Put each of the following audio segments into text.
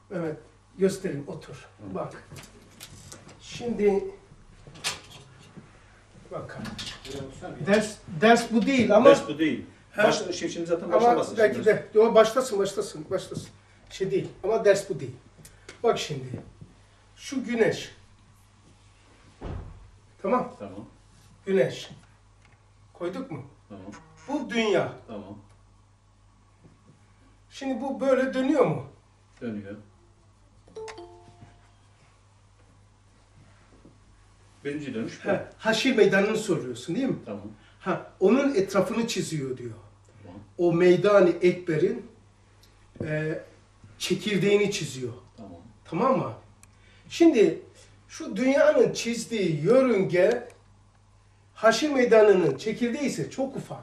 Evet, göstereyim, otur. Bak. Şimdi bak ders bu değil ama ders bu değil. Şimdi zaten başlamasın. Ama belki de başlasın. Şey değil ama ders bu değil. Bak şimdi. Şu güneş. Tamam? Tamam. Güneş. Koyduk mu? Tamam. Bu dünya. Tamam. Şimdi bu böyle dönüyor mu? Dönüyor. Birinci dönüş bu. Haşir meydanını soruyorsun değil mi? Tamam. Onun etrafını çiziyor diyor. Tamam. O meydan-ı ekberin çekirdeğini çiziyor. Tamam. Tamam mı? Şimdi şu dünyanın çizdiği yörünge haşir meydanının çekirdeği ise çok ufak.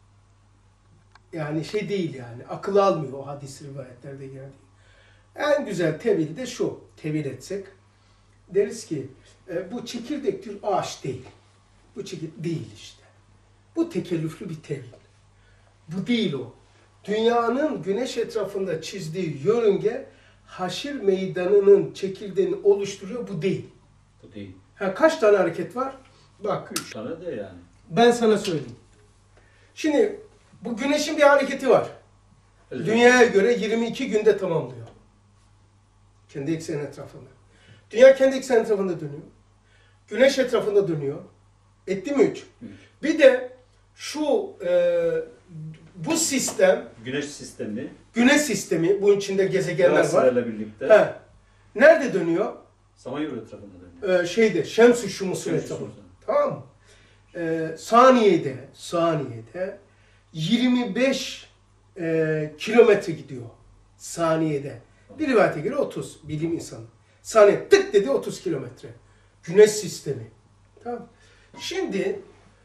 Yani şey değil yani. Akıl almıyor o hadis rivayetlerde geldiği. En güzel tevil de şu. Tevil etsek. Deriz ki bu çekirdek bir ağaç değil. Bu çekirdek değil işte. Bu tekellüflü bir tevil. Bu değil o. Dünyanın güneş etrafında çizdiği yörünge haşir meydanının çekirdeğini oluşturuyor. Bu değil. Bu değil. Kaç tane hareket var? Bak. 3 tane de yani. Ben sana söyleyeyim. Şimdi bu güneşin bir hareketi var. Evet. Dünyaya göre 22 günde tamamlıyor. Kendi ekseni etrafında. Dünya kendi ekseni etrafında dönüyor. Güneş etrafında dönüyor. Etti mi 3? Bir de şu bu sistem, güneş sistemi, bunun içinde gezegenler var. Birlikte. Nerede dönüyor? Samanyolu etrafında dönüyor. Şems-i Şumus'un etrafında. Tamam mı? Saniyede 25 kilometre gidiyor. Saniyede. Bir rivayete göre 30 bilim insanı. Saniye tık dedi 30 kilometre. Güneş sistemi. Tamam. Şimdi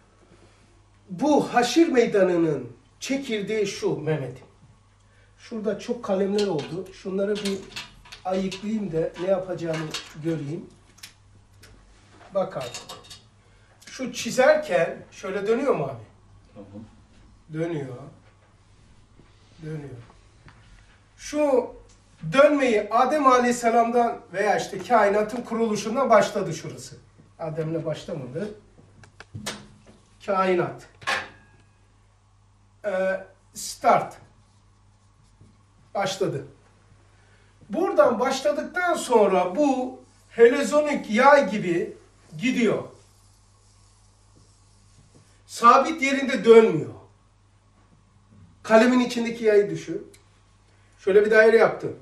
bu haşir meydanının çekirdeği şu Mehmet'im. Şurada çok kalemler oldu. Şunları bir ayıklayayım da ne yapacağımı göreyim. Bak abi. Şu çizerken şöyle dönüyor mu abi? Tamam. Dönüyor. Şu dönmeyi Adem Aleyhisselam'dan veya işte kainatın kuruluşundan başladı şurası. Adem'le başlamadı. Kainat. Start. Başladı. Buradan başladıktan sonra bu helezonik yay gibi gidiyor. Sabit yerinde dönmüyor. Kalemin içindeki yayı düşün. Şöyle bir daire yaptım.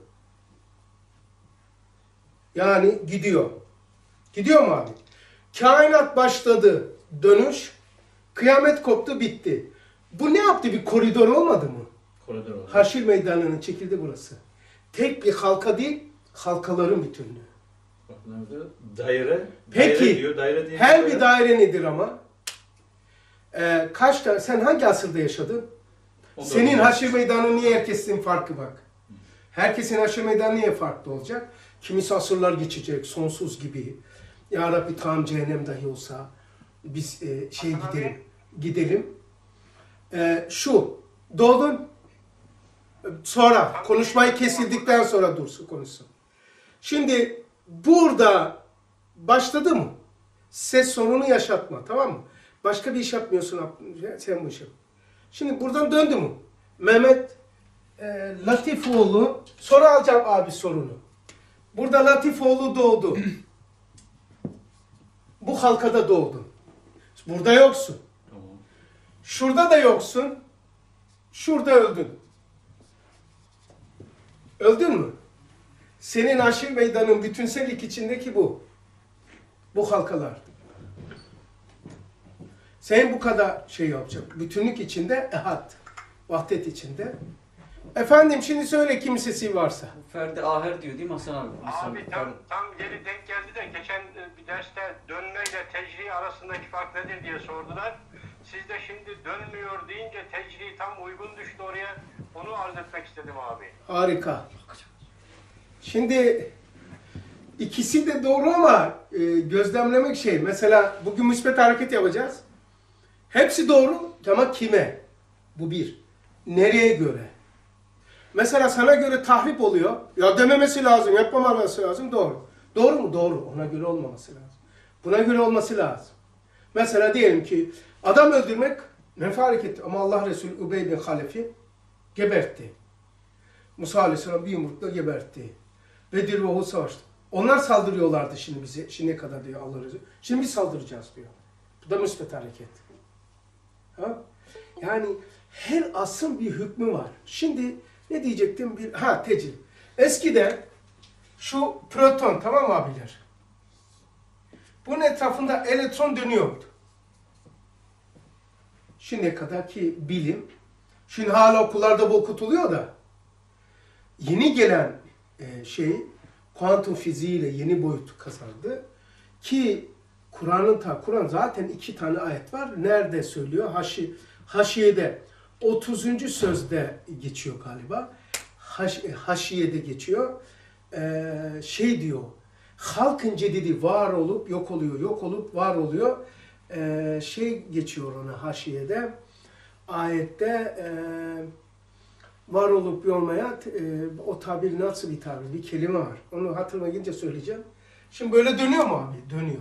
Yani gidiyor. Gidiyor mu abi? Kainat başladı. Dönüş. Kıyamet koptu, bitti. Bu ne yaptı? Bir koridor olmadı mı? Koridor oldu. Haşir meydanının çekildi burası. Tek bir halka değil, halkaların bütünlüğü. Bak nerede? Daire. Peki, daire diyor, daire diye her bir daire nedir ama? Kaç tane, sen hangi asırda yaşadın? Senin haşir meydanı niye herkesin farkı bak. Herkesin haşir meydanı niye farklı olacak? Kimisi asırlar geçecek, sonsuz gibi. Ya Rabbi tam cehennem dahi olsa biz gidelim. Şu, doğdun. Sonra, konuşmayı kesildikten sonra dursun konuşsun. Şimdi burada başladı mı? Ses sorunu yaşatma, tamam mı? Başka bir iş yapmıyorsun, sen bu işi. Şimdi buradan döndü mü? Mehmet Latifoğlu, sonra alacağım abi sorunu. Burada Latifoğlu doğdu. Bu halkada doğdun. Burada yoksun. Tamam. Şurada da yoksun. Şurada öldün. Öldün mü? Senin haşir meydanın bütünsellik içindeki bu. Bu halkalar. Sen bu kadar şey yapacak. Bütünlük içinde ehad. Vahdet içinde. Efendim şimdi söyle kimsesi varsa. Ferdi Aher diyor değil mi Hasan abi? Abi tam yeri denk geldi de geçen bir derste dönme ile tecri arasındaki fark nedir diye sordular. Siz de şimdi dönmüyor deyince tecri tam uygun düştü oraya. Onu arz etmek istedim abi. Harika. Şimdi ikisi de doğru ama gözlemlemek şey. Mesela bugün müspet hareket yapacağız. Hepsi doğru ama kime? Bu bir. Nereye göre? Mesela sana göre tahrip oluyor. Ya dememesi lazım, yapmaması lazım. Doğru. Doğru mu? Doğru. Ona göre olmaması lazım. Buna göre olması lazım. Mesela diyelim ki adam öldürmek menfi hareketi ama Allah Resulü Übey bin Halef'i gebertti. Musa Aleyhisselam bir yumrukla gebertti. Bedir ve Uhud savaştı. Onlar saldırıyorlardı şimdi bize. Şimdiye kadar diyor Allah Resulü. Şimdi biz saldıracağız diyor. Bu da müsbet hareket. Ha? Yani her asrın bir hükmü var. Şimdi ne diyecektim? Tecil. Eskiden şu proton, tamam mı abiler? Bunun etrafında elektron dönüyordu. Şimdiye kadarki bilim, şimdi hala okullarda bu okutuluyor da, yeni gelen kuantum fiziğiyle yeni boyut kazandı. Ki Kur'an zaten 2 tane ayet var. Nerede söylüyor? Haşiyede 30. sözde geçiyor galiba. Haşiyede geçiyor. Diyor. Halkın cedidi var olup yok oluyor, yok olup var oluyor. Geçiyor ona haşiyede. Ayette var olup olmaya o tabir nasıl bir tabir? Bir kelime var. Onu hatırıma gelince söyleyeceğim. Şimdi böyle dönüyor mu abi? Dönüyor.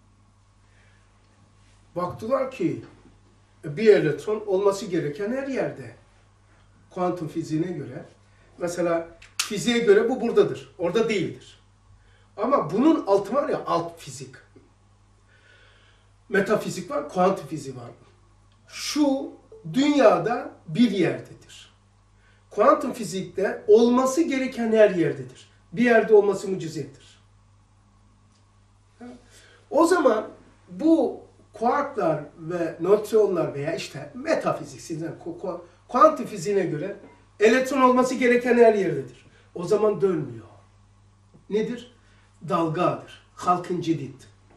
Baktılar ki bir elektron olması gereken her yerde. Kuantum fiziğine göre. Mesela fiziğe göre bu buradadır. Orada değildir. Ama bunun altı var ya, alt fizik. Metafizik var, kuantum fiziği var. Şu dünyada bir yerdedir. Kuantum fizikte olması gereken her yerdedir. Bir yerde olması mucizedir. O zaman bu kuarklar ve nötronlar veya işte metafizik, sizden kuantum fiziğine göre elektron olması gereken her yerdedir. O zaman dönmüyor. Nedir? Dalgadır. Halkın cedid.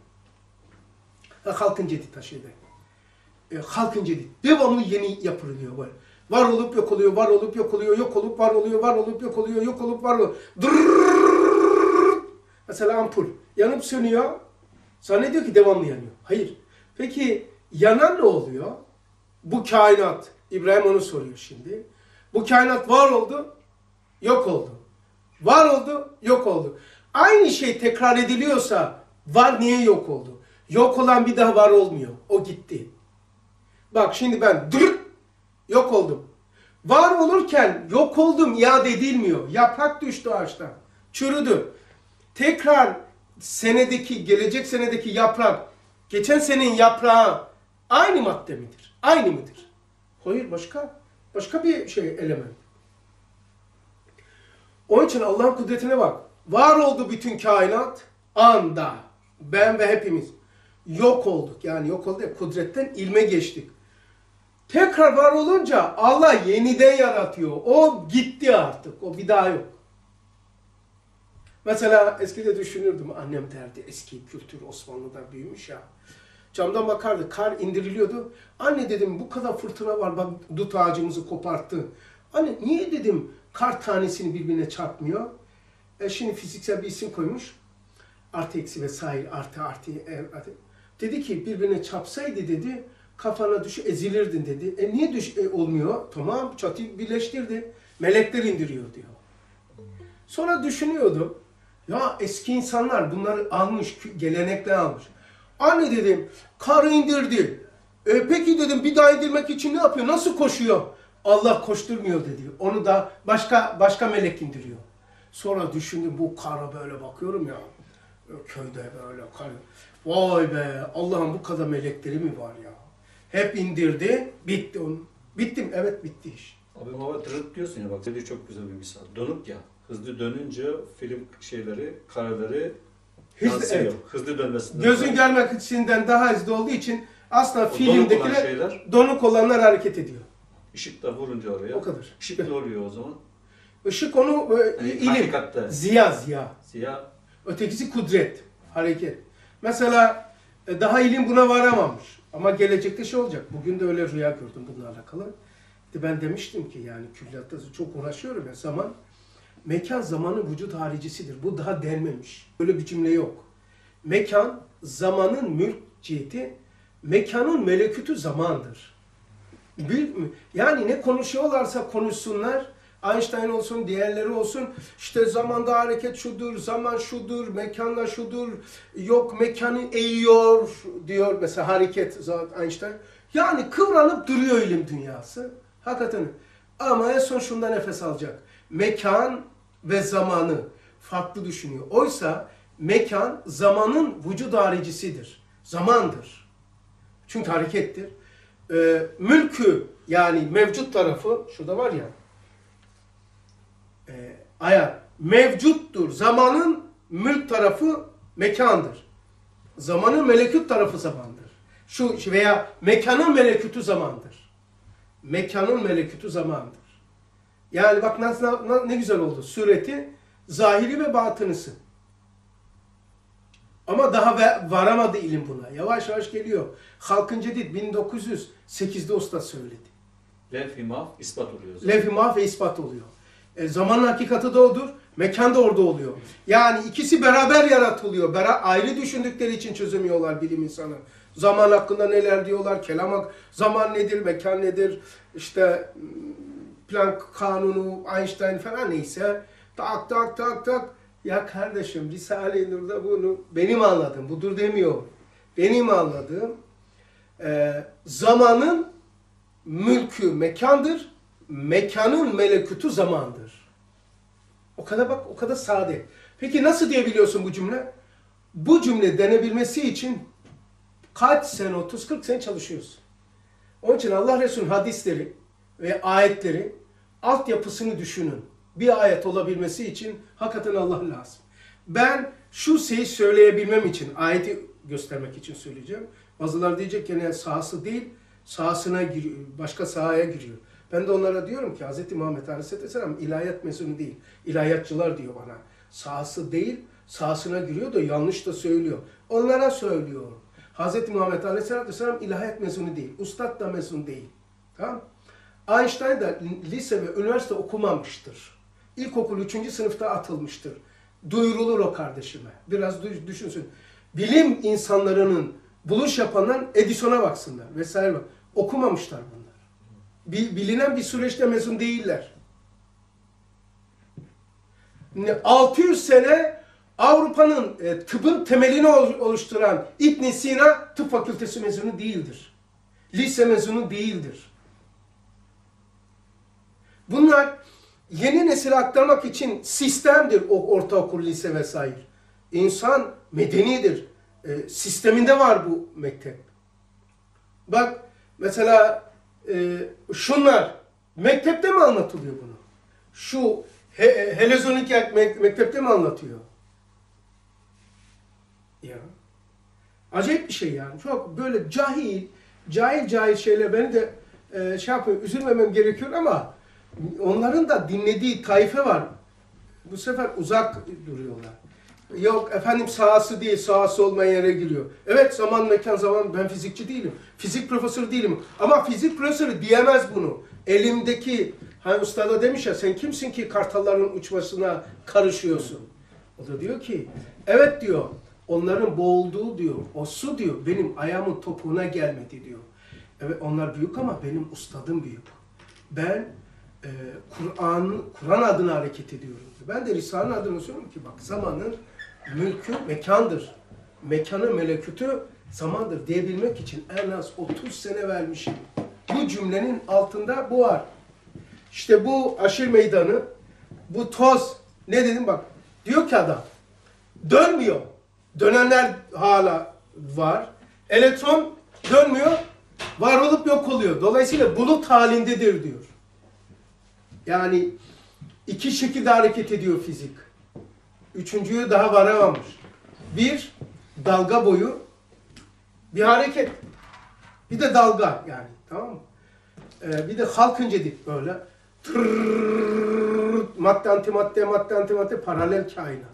Halkın cedid taşıydı. Halkın cedid. Devamlı yeni yapılıyor böyle. Var olup yok oluyor, var olup yok oluyor, yok olup var oluyor, var olup yok oluyor, yok olup var oluyor. Dırrrr. Mesela ampul yanıp sönüyor. Zannediyor ki devamlı yanıyor. Hayır. Peki yanan ne oluyor? Bu kainat. İbrahim onu soruyor şimdi. Bu kainat var oldu, yok oldu. Var oldu, yok oldu. Aynı şey tekrar ediliyorsa var niye yok oldu? Yok olan bir daha var olmuyor. O gitti. Bak şimdi ben yok oldum. Var olurken yok oldum iade edilmiyor. Yaprak düştü ağaçtan. Çürüdü. Tekrar gelecek senedeki yaprak, geçen senenin yaprağı aynı madde midir? Aynı mıdır? Hayır, başka bir element. Onun için Allah'ın kudretine bak. Var oldu bütün kainat anda. Ben ve hepimiz. Yok olduk. Yani yok oldu ya, kudretten ilme geçtik. Tekrar var olunca Allah yeniden yaratıyor. O gitti artık. O bir daha yok. Mesela eskide düşünürdüm. Annem derdi, eski kültür Osmanlı'da büyümüş ya. Camdan bakardı, kar indiriliyordu. Anne dedim, bu kadar fırtına var, bak dut ağacımızı koparttı. Anne niye dedim kar tanesini birbirine çarpmıyor? Şimdi fiziksel bir isim koymuş. Artı eksi vesaire, artı. Dedi ki birbirine çarpsaydı dedi, kafana ezilirdin dedi. Niye olmuyor? Tamam, çatıyı birleştirdi. Melekler indiriyor diyor. Sonra düşünüyordu. Ya eski insanlar bunları almış, gelenekler almış. Anne dedim, karı indirdi. Peki dedim, bir daha indirmek için ne yapıyor? Nasıl koşuyor? Allah koşturmuyor dedi. Onu da başka melek indiriyor. Sonra düşündüm, bu kara böyle bakıyorum ya. Köyde böyle kar. Vay be, Allah'ın bu kadar melekleri mi var ya? Hep indirdi, bitti onun. Bittim, evet bitti iş. Abi baba tırırt diyorsun ya, bak dedi, çok güzel bir misal. Donuk ya, hızlı dönünce film kareleri yansıyor. Evet. Hızlı dönmesinden. Gözün görmek içinden daha hızlı olduğu için aslında filmdekiler donuk donuk olanlar hareket ediyor. Işık da vurunca oraya. O kadar. Işık ne oluyor o zaman? Işık onu ilim, Hakikatte. ziya. Siyah. Ötekisi kudret, hareket. Mesela daha ilim buna varamamış. Ama gelecekte olacak. Bugün de öyle rüya gördüm bununla alakalı. Ben demiştim ki yani külliyatta çok uğraşıyorum ya, mekan zamanın vücut haricisidir. Bu daha denmemiş. Böyle bir cümle yok. Mekan zamanın mülk ciheti, mekanın melekütü zamandır. Yani ne konuşuyorlarsa konuşsunlar, Einstein olsun, diğerleri olsun. İşte zamanda hareket şudur, zaman şudur, mekanla şudur. Yok mekanı eğiyor diyor mesela hareket Einstein. Yani kıvranıp duruyor ilim dünyası. Hakikaten. Ama en son şunda nefes alacak. Mekan ve zamanı farklı düşünüyor. Oysa mekan zamanın vücud haricisidir. Zamandır. Çünkü harekettir. Mülkü yani mevcut tarafı şurada var ya ayar mevcuttur. Zamanın mülk tarafı mekandır. Zamanın melekut tarafı zamandır. Şu veya mekanın melekutu zamandır. Mekanın melekutu zamandır. Yani bak ne güzel oldu. Sureti zahiri ve batınısı. Ama daha varamadı ilim buna. Yavaş yavaş geliyor. Halkın Cedid 1908'de usta söyledi. Levh-i mahf ispat oluyor. Levh-i mahf ve ispat oluyor. Zamanın hakikati de odur. Mekan da orada oluyor. Yani ikisi beraber yaratılıyor. Ayrı düşündükleri için çözemiyorlar bilim insanı. Zaman hakkında neler diyorlar, kelam zaman nedir, mekan nedir, işte Planck kanunu, Einstein falan neyse tak tak tak tak. Ya kardeşim Risale-i Nur'da bunu benim anladığım, budur demiyor. Benim anladığım zamanın mülkü mekandır, mekanın melekutu zamandır. O kadar bak, o kadar sade. Peki nasıl diyebiliyorsun bu cümle? Bu cümle denebilmesi için kaç sene, 30-40 sene çalışıyorsun. Onun için Allah Resulü'nün hadisleri ve ayetleri altyapısını düşünün. Bir ayet olabilmesi için hakikaten Allah lazım. Ben şu şeyi söyleyebilmem için, ayeti göstermek için söyleyeceğim. Bazıları diyecek ki ne sahası değil, sahasına giriyor, başka sahaya giriyor. Ben de onlara diyorum ki Hz. Muhammed Aleyhisselam ilahiyat mezunu değil. İlahiyatçılar diyor bana. Sahası değil, sahasına giriyor da yanlış da söylüyor. Onlara söylüyorum. Hz. Muhammed Aleyhisselam ilahiyat mezunu değil. Ustad da mezun değil. Tamam? Einstein da lise ve üniversite okumamıştır. İlkokul 3. sınıfta atılmıştır. Duyurulur o kardeşime. Biraz düşünsün. Bilim insanlarının buluş yapanlar Edison'a baksınlar vesaire. Okumamışlar bunlar. Bilinen bir süreçte mezun değiller. 600 sene Avrupa'nın tıbbın temelini oluşturan İbn Sina tıp fakültesi mezunu değildir. Lise mezunu değildir. Bunlar yeni nesile aktarmak için sistemdir o ortaokul, lise vesaire. İnsan medenidir. Sisteminde var bu mektep. Bak mesela şunlar mektepte mi anlatılıyor bunu? Şu Helezonik mektepte mi anlatıyor? Ya. Acayip bir şey yani. Çok böyle cahil şeyler beni de yapıyor, üzülmemem gerekiyor ama onların da dinlediği taife var. Bu sefer uzak duruyorlar. Yok efendim sahası değil, sahası olmayan yere giriyor. Evet zaman, mekan, zaman. Ben fizikçi değilim. Fizik profesörü değilim. Ama fizik profesörü diyemez bunu. Elimdeki, hani ustada demiş ya sen kimsin ki kartalların uçmasına karışıyorsun. O da diyor ki, evet diyor, onların boğulduğu diyor, o su diyor, benim ayağımın topuğuna gelmedi diyor. Evet onlar büyük ama benim ustadım büyük. Ben Kur'an adına hareket ediyorum. Ben de Risale'nin adına söylüyorum ki bak zamanın mülkü mekandır. Mekanın melekutu zamandır diyebilmek için en az 30 sene vermişim. Bu cümlenin altında bu var. İşte bu aşil meydanı, bu toz, ne dedim bak, diyor ki adam, dönmüyor. Dönenler hala var. Elektron dönmüyor, var olup yok oluyor. Dolayısıyla bulut halindedir diyor. Yani iki şekilde hareket ediyor fizik. Üçüncüyü daha varamamış. Bir, dalga boyu bir hareket. Bir de dalga yani. Tamam mı? Bir de halkın cedid böyle. Tırrrr, madde antimadde, madde antimadde, paralel kainat.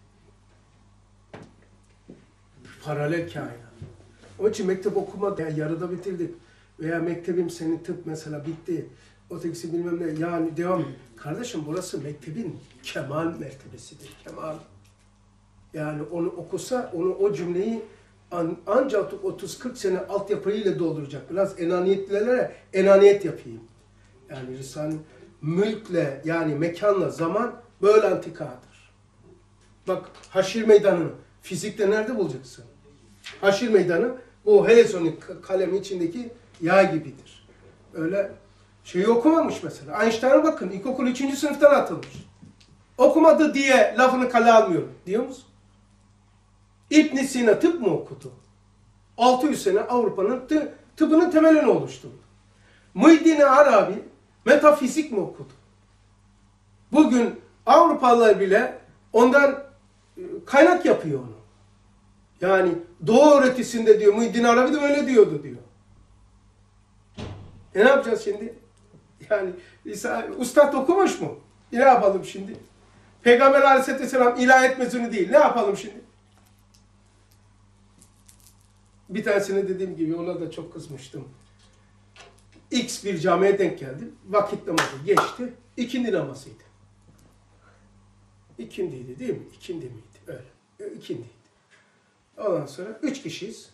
Paralel kainat. Onun için mektep okuma yarıda bitirdik. Veya mektebim senin tıp mesela bitti. Ötekisi bilmem ne yani devam. Kardeşim burası mektebin kemal mertebesidir. Kemal. Yani onu okusa, o cümleyi ancak 30-40 sene altyapıyla dolduracak. Biraz enaniyetlilere enaniyet yapayım. Yani Risale mülkle yani mekanla zaman böyle antikadır. Bak haşir meydanını fizikte nerede bulacaksın? Haşir meydanı o Helezonik kalemi içindeki yağ gibidir. Öyle şeyi okumamış mesela. Einstein'a bakın ilkokul 3. sınıftan atılmış. Okumadı diye lafını kale almıyorum diyor musun? İbn Sina tıp mı okudu? 600 sene Avrupa'nın tıbbının temelini oluşturdu. Muhyiddin Arabi metafizik mi okudu? Bugün Avrupalılar bile ondan kaynak yapıyor onu. Yani Doğu öğretisinde diyor Muhyiddin Arabi de öyle diyordu diyor. Ne yapacağız şimdi? Yani ustad okumuş mu? Ne yapalım şimdi? Peygamber Aleyhisselam ilahiyat mezunu değil. Ne yapalım şimdi? Bir tanesine dediğim gibi ona da çok kızmıştım. X bir camiye denk geldim. Vakit namazı geçti. İkindi namazıydı. İkindiydi değil mi? İkindi miydi? Öyle. İkindiydi. Ondan sonra 3 kişiyiz.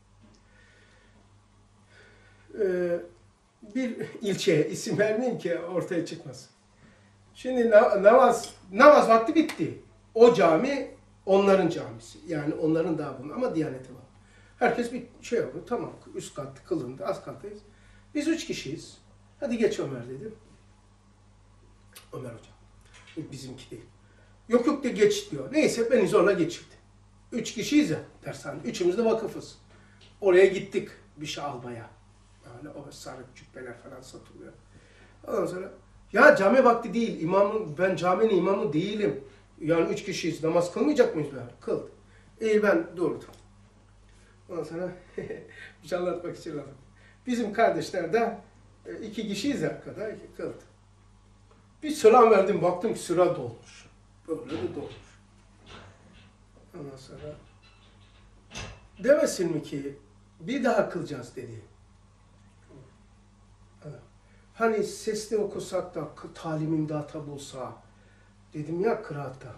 Bir ilçeye isim vermeyeyim ki ortaya çıkmasın. Şimdi namaz vakti bitti. O cami onların camisi. Yani onların daha bunun ama diyaneti var. Herkes bir şey yapıyor. Tamam üst kat kılındı. Az kattayız. Biz 3 kişiyiz. Hadi geç Ömer dedim. Ömer hocam. Bizimki değil. Yok yok de geç diyor. Neyse beni zorla geçirdi. 3 kişiyiz ya dershane. Üçümüz de vakıfız. Oraya gittik bir şey almaya. Yani o sarı cübbeler falan satılıyor. Ondan sonra ya cami vakti değil. Ben caminin imamı değilim. Yani 3 kişiyiz. Namaz kılmayacak mıyız? Kıldı. Ben durdum. Ondan sonra bir şey anlatmak için lafım. Bizim kardeşler de 2 kişiyiz arkada. Kıldı. Bir selam verdim. Baktım ki sıra dolmuş. Böyle de dolmuş. Ondan sonra demesin mi ki bir daha kılacağız dedi. Hani sesli okusak da talim imdata bulsa dedim ya kıraatta.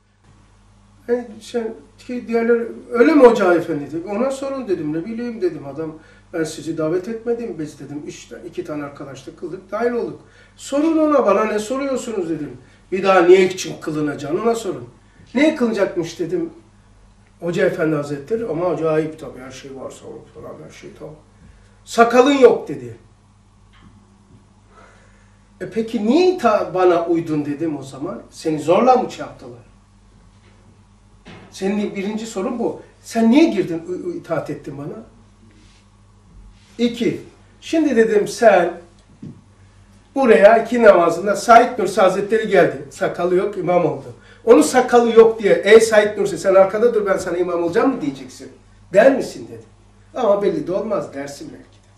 Diğerleri öyle mi hoca efendi dedi. Ona sorun dedim ne bileyim dedim adam ben sizi davet etmedim biz dedim 2 tane arkadaşla kıldık dahil olduk. Sorun ona bana ne soruyorsunuz dedim. Bir daha niye için kılınacağını ona sorun. Neye kılacakmış dedim. Hoca efendi hazretleri ama acayip tabii her şey varsa falan her şey tamam. Sakalın yok dedi. Peki niye bana uydun dedim o zaman. Seni zorla mı yaptılar? Senin birinci sorun bu. Sen niye girdin itaat ettin bana? 2. Şimdi dedim sen buraya 2 namazında Said Nursi Hazretleri geldi. Sakalı yok imam oldu. Onun sakalı yok diye ey Said Nursi sen arkada dur ben sana imam olacağım mı diyeceksin. Der misin dedi. Ama belli de olmaz dersin belki de.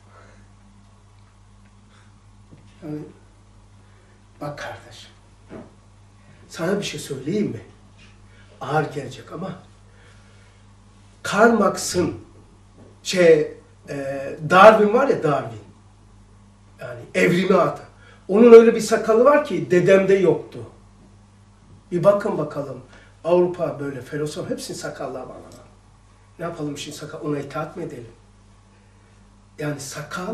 Yani, bak kardeşim sana bir şey söyleyeyim mi? Ağır gelecek ama Karl Marx'ın Darwin var ya Darwin yani evrimi adı. Onun öyle bir sakalı var ki dedemde yoktu. Bir bakın bakalım Avrupa böyle filozof hepsinin sakalları var. Ne yapalım şimdi sakal ona itaat mı edelim? Yani sakal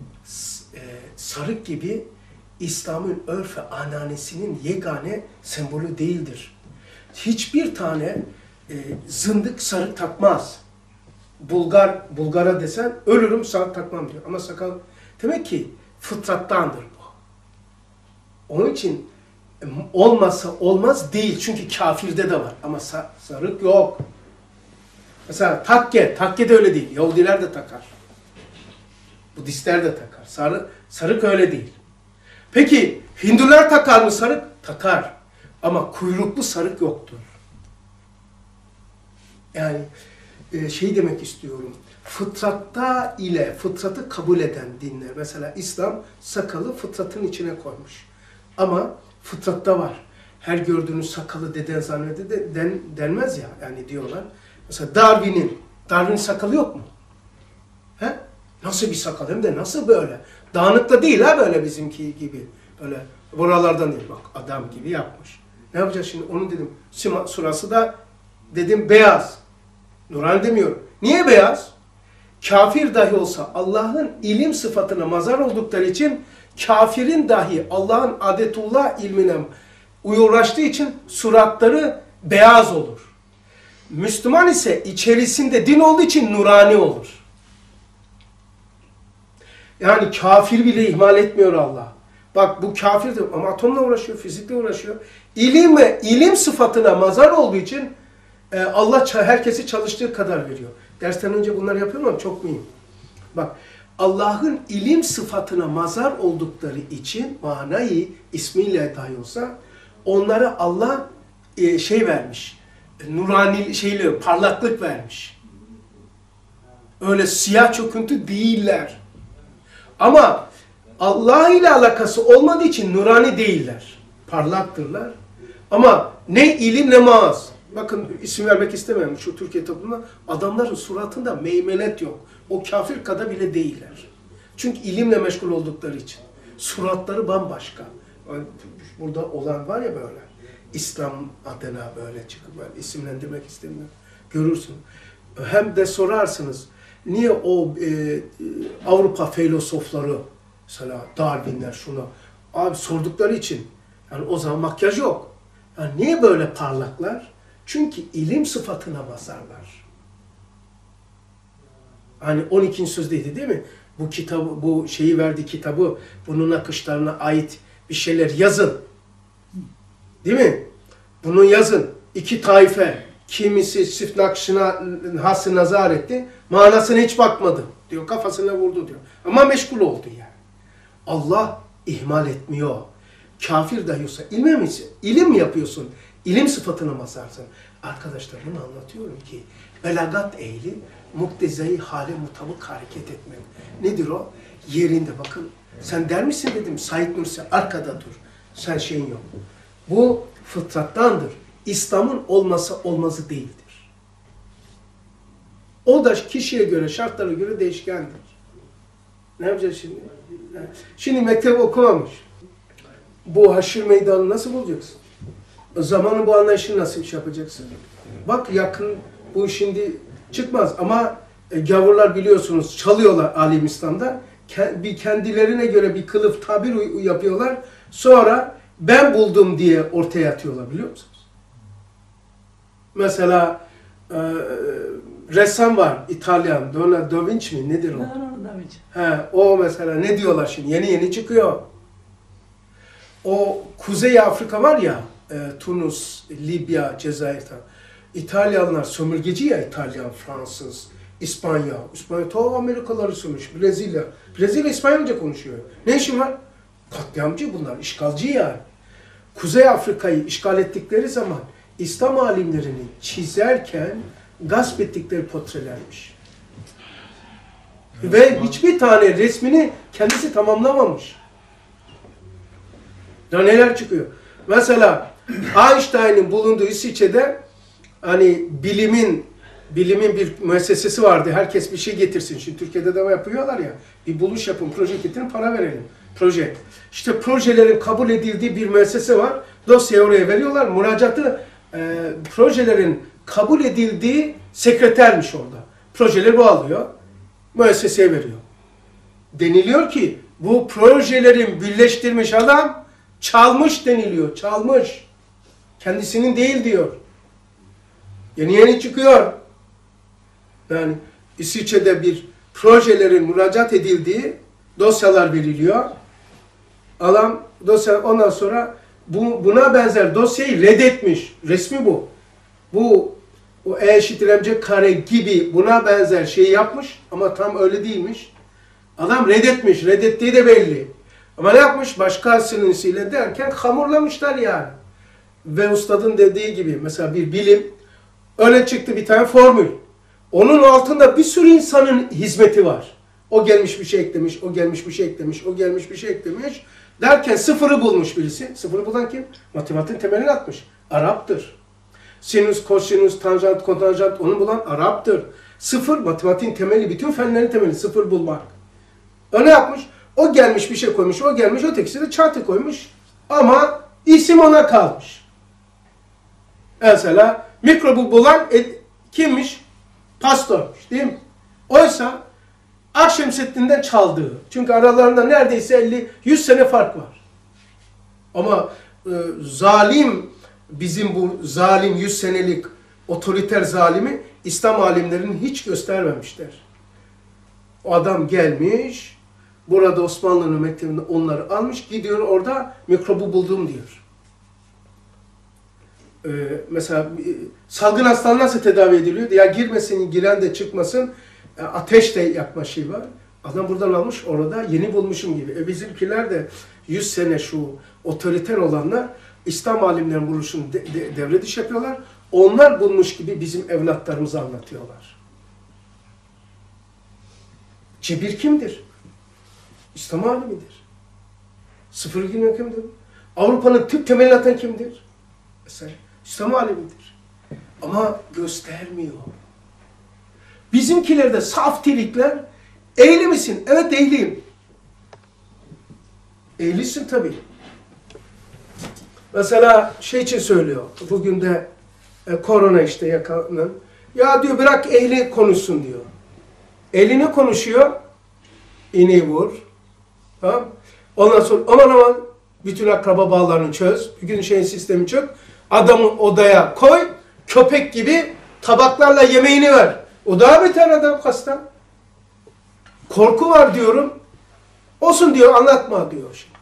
sarık gibi İslam'ın örf ve ananesinin yegane sembolü değildir. Hiçbir tane zındık sarık takmaz. Bulgara desen ölürüm sarık takmam diyor. Ama sakal demek ki fıtrattandır bu. Onun için olmazsa olmaz değil. Çünkü kafirde de var. Ama sarık yok. Mesela takke de öyle değil. Yahudiler de takar. Budistler de takar. Sarık öyle değil. Peki Hindular takar mı sarık? Takar. Ama kuyruklu sarık yoktur. Yani demek istiyorum. Fıtratta ile fıtratı kabul eden dinler. Mesela İslam sakalı fıtratın içine koymuş. Ama fıtratta var. Her gördüğünüz sakalı deden zannede de denmez ya. Yani diyorlar. Mesela Darwin'in sakalı yok mu? He? Nasıl bir sakal? Hem de nasıl böyle? Dağınıkta değil ha böyle bizimki gibi. Böyle buralardan değil. Bak adam gibi yapmış. Ne yapacağız şimdi? Onun dedim surası da dedim beyaz. Nurani demiyorum. Niye beyaz? Kafir dahi olsa Allah'ın ilim sıfatına mazhar oldukları için Kafirin dahi Allah'ın adetullah ilmine uğraştığı için suratları beyaz olur. Müslüman ise içerisinde din olduğu için nurani olur. Yani kafir bile ihmal etmiyor Allah. Bak bu kafir de ama atomla uğraşıyor, fizikle uğraşıyor. İlim sıfatına mazhar olduğu için Allah herkesi çalıştığı kadar veriyor. Dersten önce bunları yapıyorum ama çok mühim. Bak Allah'ın ilim sıfatına mazhar oldukları için manayı ismiyle dahi olsa onlara Allah vermiş. Nurani parlaklık vermiş. Öyle siyah çöküntü değiller. Ama Allah ile alakası olmadığı için nurani değiller. Parlaktırlar. Ama ne ilim ne maaz. Bakın isim vermek istemiyorum şu Türkiye toplumunda. Adamların suratında meymenet yok. O kafir kadar bile değiller. Çünkü ilimle meşgul oldukları için. Suratları bambaşka. Burada olan var ya böyle. İslam adına böyle çıkıp böyle isimlendirmek istemiyorum. Görürsün. Hem de sorarsınız. Niye o Avrupa filozofları mesela Darwinler şunu abi sordukları için yani o zaman makyaj yok. Yani niye böyle parlaklar? Çünkü ilim sıfatına basarlar. Hani 12. sözdeydi değil mi? Bu kitabı, bu şeyi verdi kitabı, bunun akışlarına ait bir şeyler yazın. Değil mi? Bunu yazın. İki taife. Kimisi çift nakşına hası nazar etti. Manasına hiç bakmadı. Diyor kafasına vurdu diyor. Ama meşgul oldu yani. Allah ihmal etmiyor. Kafir dahi olsa ilim mi yapıyorsun? İlim sıfatına mazarsın. Arkadaşlar bunu anlatıyorum ki belagat ehli muktezai hale mutabık hareket etmek. Nedir o? Yerinde bakın. Sen der misin dedim Said Nursi arkada dur. Sen şeyin yok. Bu fıtrattandır. İslam'ın olmazı değildir. O da kişiye göre, şartlara göre değişkendir. Ne yapacağız şimdi? Şimdi mektep okumamış. Bu haşir meydanı nasıl bulacaksın? Zamanın bu anlayışını nasıl iş yapacaksın? Bak yakın bu şimdi çıkmaz ama gavurlar biliyorsunuz çalıyorlar alim İslam'da. Bir kendilerine göre bir kılıf tabir yapıyorlar. Sonra ben buldum diye ortaya atıyorlar biliyor musunuz? Mesela ressam var İtalyan, Leonardo da Vinci mi nedir o? Leonardo da Vinci. O mesela ne diyorlar şimdi yeni çıkıyor. O Kuzey Afrika var ya Tunus, Libya, Cezayir İtalyanlar sömürgeci ya İtalyan, Fransız, İspanya ta Amerikalıları sömürmüş, Brezilya İspanyolca konuşuyor. Ne işin var? Katliamcı bunlar, işgalci yani. Kuzey Afrika'yı işgal ettikleri zaman İslam alimlerini çizerken gasp ettikleri portrelermiş. Ve hiçbir tane resmini kendisi tamamlamamış. Ya neler çıkıyor? Mesela Einstein'ın bulunduğu İsviçre'de hani bilimin bir müessesesi vardı. Herkes bir şey getirsin. Şimdi Türkiye'de de yapıyorlar ya. Bir buluş yapın, proje getirin, para verelim. Proje. İşte projelerin kabul edildiği bir müessese var. Dosyayı oraya veriyorlar. Müracaatı projelerin kabul edildiği sekretermiş orada. Projeleri bu alıyor. Müesseseye veriyor. Deniliyor ki bu projelerin birleştirmiş adam çalmış deniliyor. Çalmış. Kendisinin değil diyor. Yeni çıkıyor. Yani İsviçre'de bir projelerin müracaat edildiği dosyalar veriliyor. Adam dosya ondan sonra buna benzer dosyayı reddetmiş. Resmi bu. Bu o E eşittir mc kare gibi buna benzer şeyi yapmış ama tam öyle değilmiş. Adam reddetmiş. Reddettiği de belli. Ama ne yapmış? Başkasının derken hamurlamışlar yani. Ve ustadın dediği gibi mesela bir bilim öyle çıktı bir tane formül. Onun altında bir sürü insanın hizmeti var. O gelmiş bir şey eklemiş, o gelmiş bir şey eklemiş, o gelmiş bir şey eklemiş. Derken sıfırı bulmuş birisi. Sıfırı bulan kim? Matematiğin temelini atmış. Arap'tır. Sinüs, kosinüs, tanjant, kontanjant onu bulan Arap'tır. Sıfır matematiğin temeli, bütün fenlerin temeli sıfır bulmak. O ne yapmış? O gelmiş bir şey koymuş, o gelmiş, ötekisi de çarpı koymuş. Ama isim ona kalmış. Mesela mikrobu bulan kimmiş? Pastormuş değil mi? Oysa Akşemseddin'den çaldığı. Çünkü aralarında neredeyse 50-100 sene fark var. Ama zalim, bizim bu zalim 100 senelik otoriter zalimi İslam alimlerinin hiç göstermemişler. O adam gelmiş, burada Osmanlı'nın mektebinde onları almış, gidiyor orada mikrobu buldum diyor. Mesela salgın hastalığı nasıl tedavi ediliyor? Ya girmesin, giren de çıkmasın, ateş de yakma şey var. Adam buradan almış, orada yeni bulmuşum gibi. Bizimkiler de 100 sene şu otoriter olanlar İslam alimlerinin buluşunu devre dışı yapıyorlar. Onlar bulmuş gibi bizim evlatlarımıza anlatıyorlar. Cebir kimdir? İslam alimidir. Sıfır ilgili kimdir? Avrupa'nın tıp temelini atan kimdir? Mesela İslam alimidir. Ama göstermiyor. Bizimkilerde saf trikler, ehli misin? Evet ehliyim. Ehlisin tabii. Mesela şey için söylüyor, bugün de korona işte yakalanan, ya diyor bırak ehli konuşsun diyor. Ehline konuşuyor, iğneyi vur. Tamam. Ondan sonra aman bütün akraba bağlarını çöz, bütün şeyin sistemi çök, adamı odaya koy, köpek gibi tabaklarla yemeğini ver. O daha beter adam hasta. Korku var diyorum. Olsun diyor, anlatma diyor şimdi.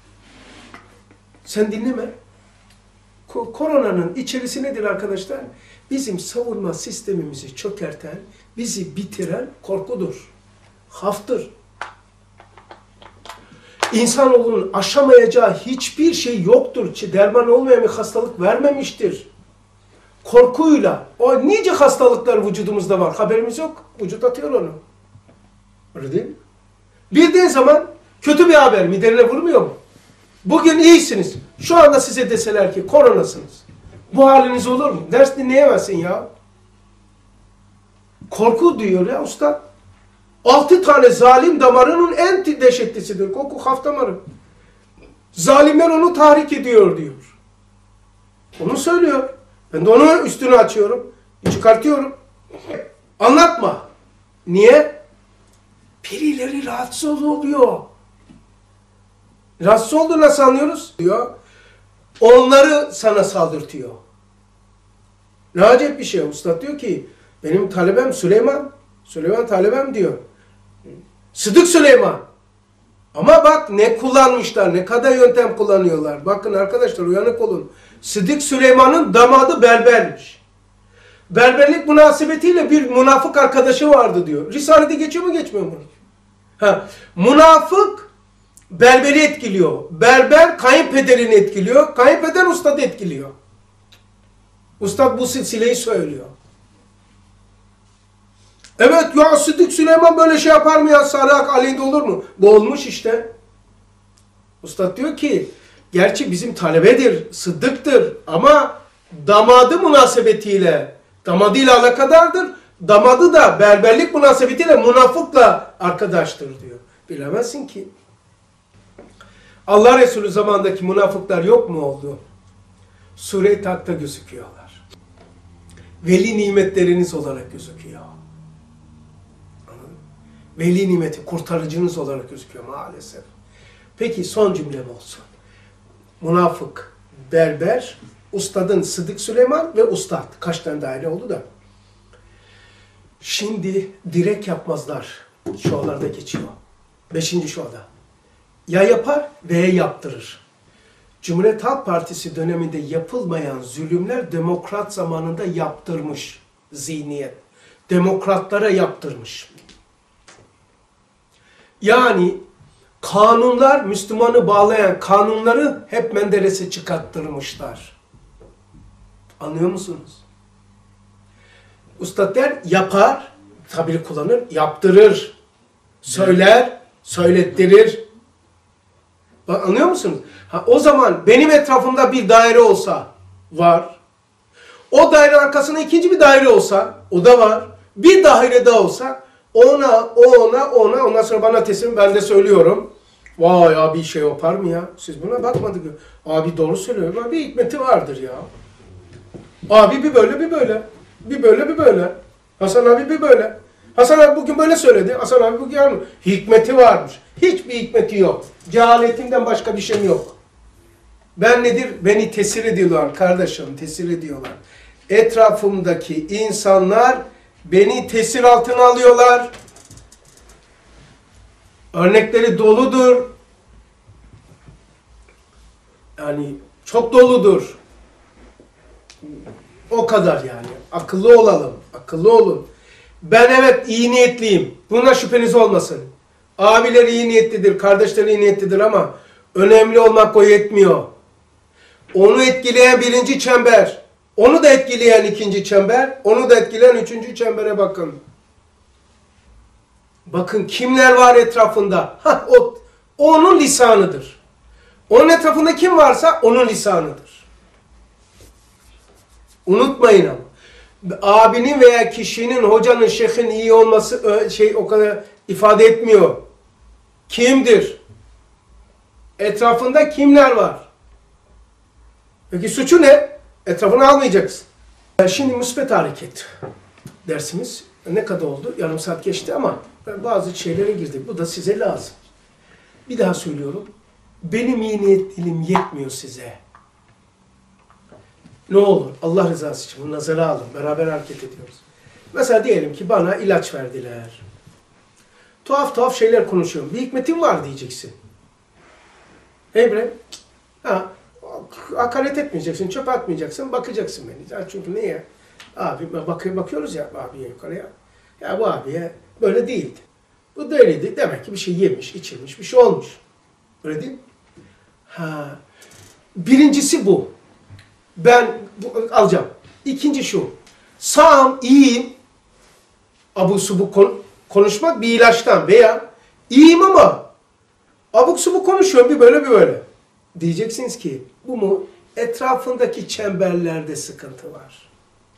Sen dinleme. Koronanın içerisi nedir arkadaşlar? Bizim savunma sistemimizi çökerten, bizi bitiren korkudur. Haftır. İnsanoğlunun aşamayacağı hiçbir şey yoktur. Derman olmayan bir hastalık vermemiştir. Korkuyla. O nice hastalıklar vücudumuzda var. Haberimiz yok. Vücut atıyor onu. Öyle değil mi? Bildiğin zaman kötü bir haber mideline vurmuyor mu? Bugün iyisiniz. Şu anda size deseler ki koronasınız. Bu haliniz olur mu? Ders dinleyemezsin ya. Korku diyor ya usta. 6 tane zalim damarının en dehşetlisidir. Korku haf damarı. Zalimler onu tahrik ediyor diyor. Onu söylüyor. Ben de onun üstünü açıyorum. Çıkartıyorum. Anlatma. Niye? Birileri rahatsız oluyor. Rahatsız olduğunu nasıl anlıyoruz? Diyor. Onları sana saldırtıyor. Ne acayip bir şey. Ustad diyor ki benim talebem Süleyman. Süleyman talebem diyor. Sıdık Süleyman. Ama bak ne kullanmışlar, ne kadar yöntem kullanıyorlar. Bakın arkadaşlar uyanık olun. Sıdık Süleyman'ın damadı berbermiş. Berberlik münasebetiyle bir münafık arkadaşı vardı diyor. Risale'de geçiyor mu geçmiyor mu? Münafık berberi etkiliyor. Berber kayınpederini etkiliyor. Kayınpeder ustadı etkiliyor. Ustad bu silsileyi söylüyor. Evet ya Sıddık Süleyman böyle şey yapar mı ya? Sarak aleyhinde olur mu? Bu olmuş işte. Ustad diyor ki gerçi bizim talebedir, sıddıktır ama damadı münasebetiyle, damadıyla alakadardır. Damadı da berberlik münasebetiyle münafıkla arkadaştır diyor. Bilemezsin ki. Allah Resulü zamandaki münafıklar yok mu oldu? Sure-i Tak'ta gözüküyorlar. Veli nimetleriniz olarak gözüküyor. Veli nimeti, kurtarıcınız olarak gözüküyor maalesef. Peki son cümlem olsun. Münafık, berber, ustadın Sıdık Süleyman ve ustad. Kaç tane daire oldu da. Şimdi direkt yapmazlar. Şualarda geçiyor. 5. şuada. Ya yapar veya yaptırır. Cumhuriyet Halk Partisi döneminde yapılmayan zulümler demokrat zamanında yaptırmış zihniyet. Demokratlara yaptırmış. Yani kanunlar, Müslümanı bağlayan kanunları hep Menderes'e çıkarttırmışlar. Anlıyor musunuz? Ustad der, yapar, tabiri kullanır, yaptırır, söyler, söylettirir. Bak, anlıyor musunuz? O zaman benim etrafımda bir daire olsa var. O daire arkasında ikinci bir daire olsa, o da var. Bir daire daha olsa, ona, ondan sonra bana teslim, ben de söylüyorum. Vay abi şey yapar mı ya? Siz buna bakmadık. Abi doğru söylüyor. Abi bir hikmeti vardır ya. Abi bir böyle, bir böyle. Bir böyle, bir böyle. Hasan abi bir böyle. Hasan abi bugün böyle söyledi. Hasan abi bugün yani hikmeti varmış. Hiçbir hikmeti yok. Cehaletimden başka bir şeyim yok. Ben nedir? Beni tesir ediyorlar kardeşim, tesir ediyorlar. Etrafımdaki insanlar beni tesir altına alıyorlar. Örnekleri doludur. Yani çok doludur. O kadar yani. Akıllı olalım. Akıllı olun. Ben evet iyi niyetliyim. Buna şüpheniz olmasın. Abiler iyi niyetlidir, kardeşler iyi niyetlidir ama önemli olmak o yetmiyor. Onu etkileyen birinci çember, onu da etkileyen ikinci çember, onu da etkileyen üçüncü çembere bakın. Bakın kimler var etrafında. O onun lisanıdır. Onun etrafında kim varsa onun lisanıdır. Unutmayın ama. Abinin veya kişinin, hocanın, şeyhin iyi olması o kadar ifade etmiyor. Kimdir? Etrafında kimler var? Peki suçu ne? Etrafını almayacaksın. Şimdi müsbet hareket dersimiz ne kadar oldu? Yarım saat geçti ama bazı şeylere girdik. Bu da size lazım. Bir daha söylüyorum. Benim iyi niyetliğim yetmiyor size. Ne olur Allah rızası için bunu nazara alın. Beraber hareket ediyoruz. Mesela diyelim ki bana ilaç verdiler. Tuhaf tuhaf şeyler konuşuyorum. Bir hikmetim var diyeceksin. Hey bre. Hakaret etmeyeceksin, çöp atmayacaksın, bakacaksın beni. Çünkü niye? Abi bakıyoruz ya abiye yukarıya. Ya bu abiye böyle değildi. Bu da öyleydi. Demek ki bir şey yemiş, içilmiş, bir şey olmuş. Öyle değil mi? Birincisi bu. Ben alacağım. İkinci şu. Sağım, iyiyim. Abuk subuk konuşmak bir ilaçtan veya iyiyim ama abuk subuk konuşuyorum bir böyle bir böyle. Diyeceksiniz ki bu mu? Etrafındaki çemberlerde sıkıntı var.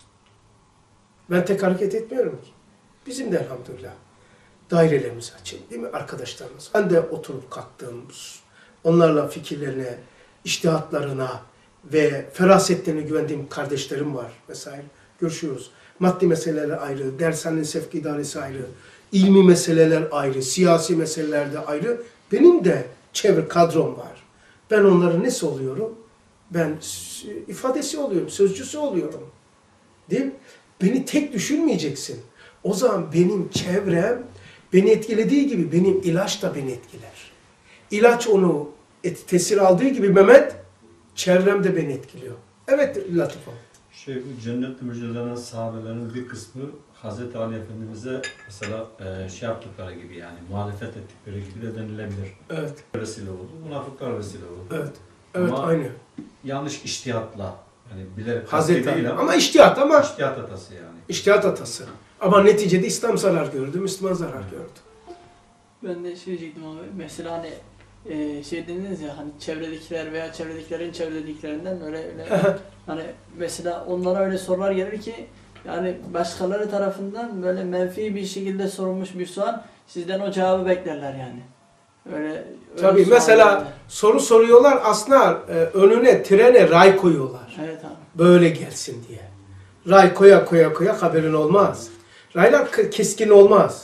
Ben tek hareket etmiyorum ki. Bizim de elhamdülillah dairelerimiz açık değil mi arkadaşlarımız? Ben de oturup kalktığım, onlarla fikirlerine, içtihatlarına ve ferasetlerine güvendiğim kardeşlerim var vesaire. Görüşüyoruz. Maddi meseleler ayrı, dershanenin sevk idaresi ayrı, ilmi meseleler ayrı, siyasi meselelerde ayrı. Benim de çevre kadrom var. Ben onların nesi oluyorum? Ben ifadesi oluyorum, sözcüsü oluyorum. Değil mi? Beni tek düşünmeyeceksin. O zaman benim çevrem beni etkilediği gibi benim ilaç da beni etkiler. İlaç onu tesir aldığı gibi Mehmet, çevrem de beni etkiliyor. Evet Latif abi. Bu cennet müjdelanan sahabelerin bir kısmı Hazreti Ali Efendimiz'e mesela şey yaptıkları gibi yani muhalefet ettikleri gibi de denilebilir. Evet. Vesile oldu. Münafıklar vesile oldu. Evet. Evet ama aynı. yanlış içtihatla yani bilerek Hazreti Ali. değil Ama içtihat ama. İçtihat hatası yani. İçtihat hatası. Ama neticede İslam zarar gördü, Müslüman zarar gördü. Ben de şey diyecektim abi. Mesela hani şey dediniz ya hani çevredekiler veya çevredekilerin çevredikilerinden öyle hani mesela onlara öyle sorular gelir ki yani başkaları tarafından böyle menfi bir şekilde sorulmuş bir sual sizden o cevabı beklerler yani. Öyle tabii mesela soru soruyorlar aslında önüne trene ray koyuyorlar. Evet abi. Böyle gelsin diye. Ray koya haberin olmaz. Raylar keskin olmaz.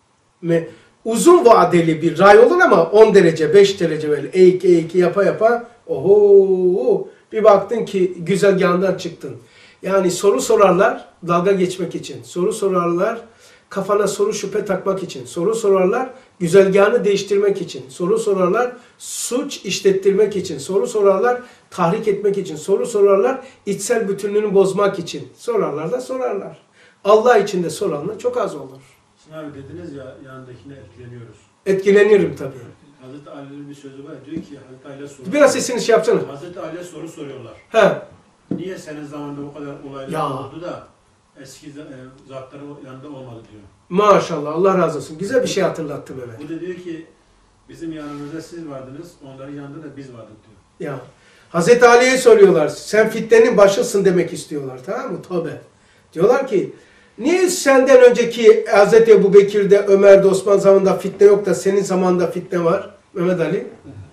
Uzun vadeli bir ray olur ama 10 derece, 5 derece böyle eğik yapa oho bir baktın ki güzergahından çıktın. Yani soru sorarlar dalga geçmek için. Soru sorarlar kafana soru şüphe takmak için. Soru sorarlar güzergahını değiştirmek için. Soru sorarlar suç işlettirmek için. Soru sorarlar tahrik etmek için. Soru sorarlar içsel bütünlüğünü bozmak için. Sorarlar. Allah için de soranlar çok az olur. Abi dediniz ya yanındakine etkileniyoruz. Etkilenirim tabii. Hazreti Ali'nin bir sözü var. Diyor ki Hazreti Ali'ye soru. Biraz sesini şey yapsana. Hazreti Ali'ye soru soruyorlar. He. Niye senin zamanında bu kadar olaylar oldu da eski zatların yanında olmadı diyor. Maşallah Allah razı olsun. Güzel bir şey hatırlattı Mehmet. Bu da diyor ki bizim yanımızda siz vardınız, onların yanında da biz vardık diyor. Ya Hazreti Ali'ye soruyorlar. Sen fitnenin başısın demek istiyorlar. Tamam mı? Tabii. Diyorlar ki niye senden önceki Hazreti Ebubekir'de, Ömer'de, Osman zamanında fitne yok da senin zamanında fitne var? Mehmet Ali.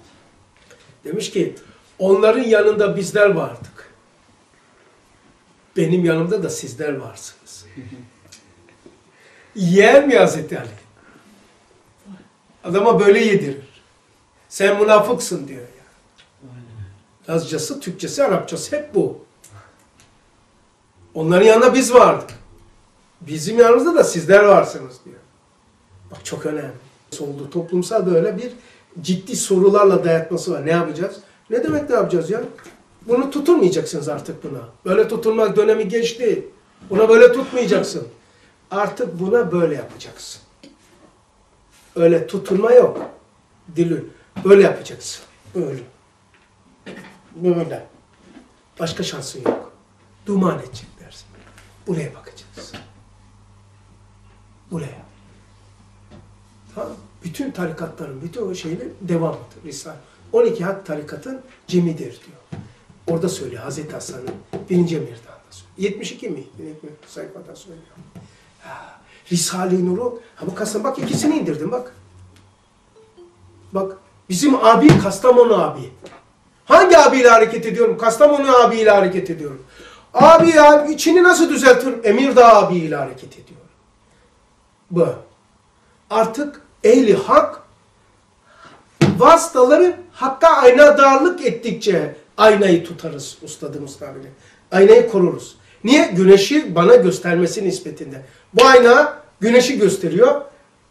Demiş ki onların yanında bizler vardık. Benim yanımda da sizler varsınız. Yer mi Hazreti Ali? Adama böyle yedirir. Sen münafıksın diyor ya. Lazcası, Türkçesi, Arapçası hep bu. Onların yanında biz vardık. Bizim yanımızda da sizler varsınız diyor. Bak çok önemli. Oldu. Toplumsal böyle bir ciddi sorularla dayatması var. Ne yapacağız? Ne demek ne yapacağız ya? Bunu tutulmayacaksınız artık buna. Böyle tutulmak dönemi geçti. Buna böyle tutmayacaksın. Artık buna böyle yapacaksın. Öyle tutulma yok. Dili. Böyle yapacaksın. Böyle. Böyle. Başka şansın yok. Duman edecek dersin. Buraya bakacaksın. Buraya. Tamam. Bütün tarikatların, bütün o şeyin devamıdır. Risale. 12 hak tarikatın cemidir diyor. Orada söylüyor Hazreti Hasan'ın 1. emirden da söylüyor. 72 mi? Sayfada söylüyor. Risale-i Nur'u, bu kasım bak ikisini indirdim bak. Bak bizim abi Kastamonu abi. Hangi abiyle hareket ediyorum? Kastamonu abiyle hareket ediyorum. Abi ya içini nasıl düzeltirim? Emirdağ abiyle hareket ediyorum. Bu. Artık ehli hak vasıtaları hakka aynadarlık ettikçe aynayı tutarız ustadımız tabiri. Aynayı koruruz. Niye? Güneşi bana göstermesi nispetinde. Bu ayna güneşi gösteriyor,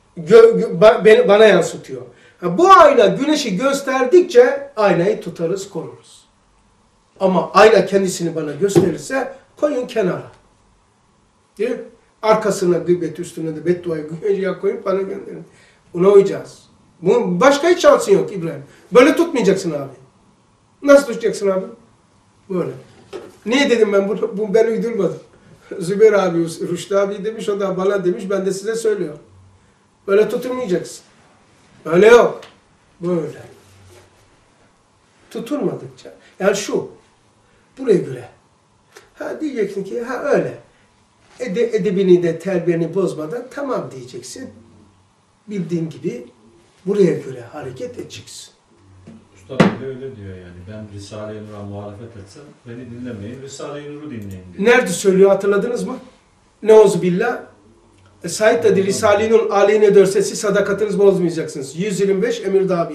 bana yansıtıyor. Bu ayna güneşi gösterdikçe aynayı tutarız, koruruz. Ama ayna kendisini bana gösterirse koyun kenara. Değil mi? Arkasına gıybet, üstüne de bedduayı koyup bana gönderin. Buna uyacağız. Başka hiç şansın yok İbrahim. Böyle tutmayacaksın abi. Nasıl tutacaksın abi? Böyle. Niye dedim ben bunu ben uydurmadım. Zübeyir abi, Rüştü abi demiş, o da bana demiş, ben de size söylüyorum. Böyle tutulmayacaksın. Öyle yok. Böyle. Tutulmadıkça. Yani şu. Buraya göre. Diyeceksin ki öyle. Edebini de terbiyeni bozmadan tamam diyeceksin. Bildiğin gibi buraya göre hareket edeceksin. Usta bile öyle diyor yani. Ben Risale-i Nur'a muhalefet etsem beni dinlemeyin, Risale-i Nur'u dinleyin diyor. Nerede söylüyor hatırladınız mı? Neuzubillah. Said dedi Risale-i Nur aleyhine dörse siz sadakatinizi bozmayacaksınız. 125 Emirdağ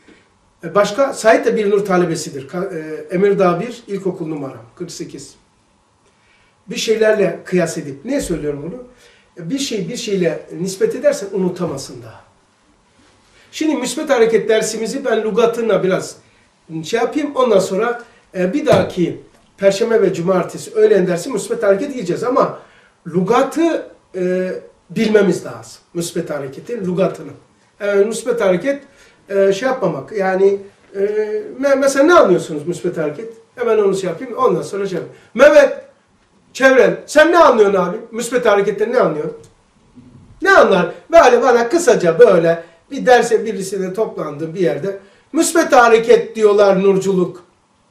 1. Başka Said de bir nur talebesidir. Emirdağ 1 ilkokul numaram 48. Bir şeylerle kıyas edip ne söylüyorum bunu? Bir şeyle nispet edersen unutamazsın daha. Şimdi müsbet hareket dersimizi ben lügatına biraz yapayım. Ondan sonra bir dahaki Perşembe ve Cumartesi öğlen dersi müsbet hareket diyeceğiz ama lügatı bilmemiz lazım. Müsbet hareketin lügatını. Müsbet hareket yapmamak. Yani mesela ne anlıyorsunuz müsbet hareket? Hemen onu yapayım. Ondan sonra yapayım. Mehmet, Çevren, sen ne anlıyorsun abi? Müsbet hareketten ne anlıyorsun? Ne anlar? Böyle bana kısaca böyle bir derse birisine toplandım bir yerde. Müsbet hareket diyorlar nurculuk.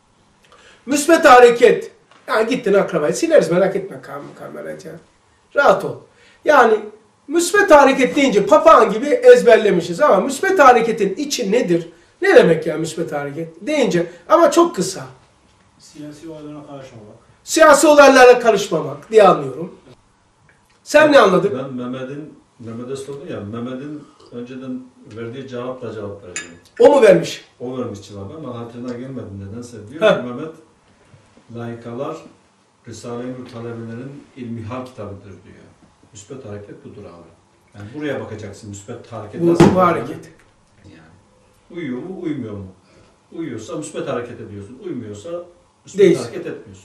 Müsbet hareket. Yani gittin akrabayı sileriz merak etme kameracı. Rahat ol. Yani müsbet hareket deyince papağan gibi ezberlemişiz ama müsbet hareketin içi nedir? Ne demek ya müsbet hareket deyince ama çok kısa. Siyasi olaylara karışmamak. Siyasi olaylara karışmamak diye anlıyorum. Sen ne anladın? Ben Mehmet'e sordum ya, Mehmet'in önceden verdiği cevapla cevap verdim. O mu vermiş? O vermiş cevabı ama hatırına gelmedi nedense. Diyor Heh. ki Mehmet, layıkalar Risale-i Nur talebelerinin ilmihal kitabıdır diyor. Müsbet hareket budur abi. Yani buraya bakacaksın müsbet hareket nasıl? Bu hareket. Yani. Uyuyor mu, uymuyor mu? Uyuyorsa müsbet hareket ediyorsun, uymuyorsa müsbet Değil. hareket etmiyorsun.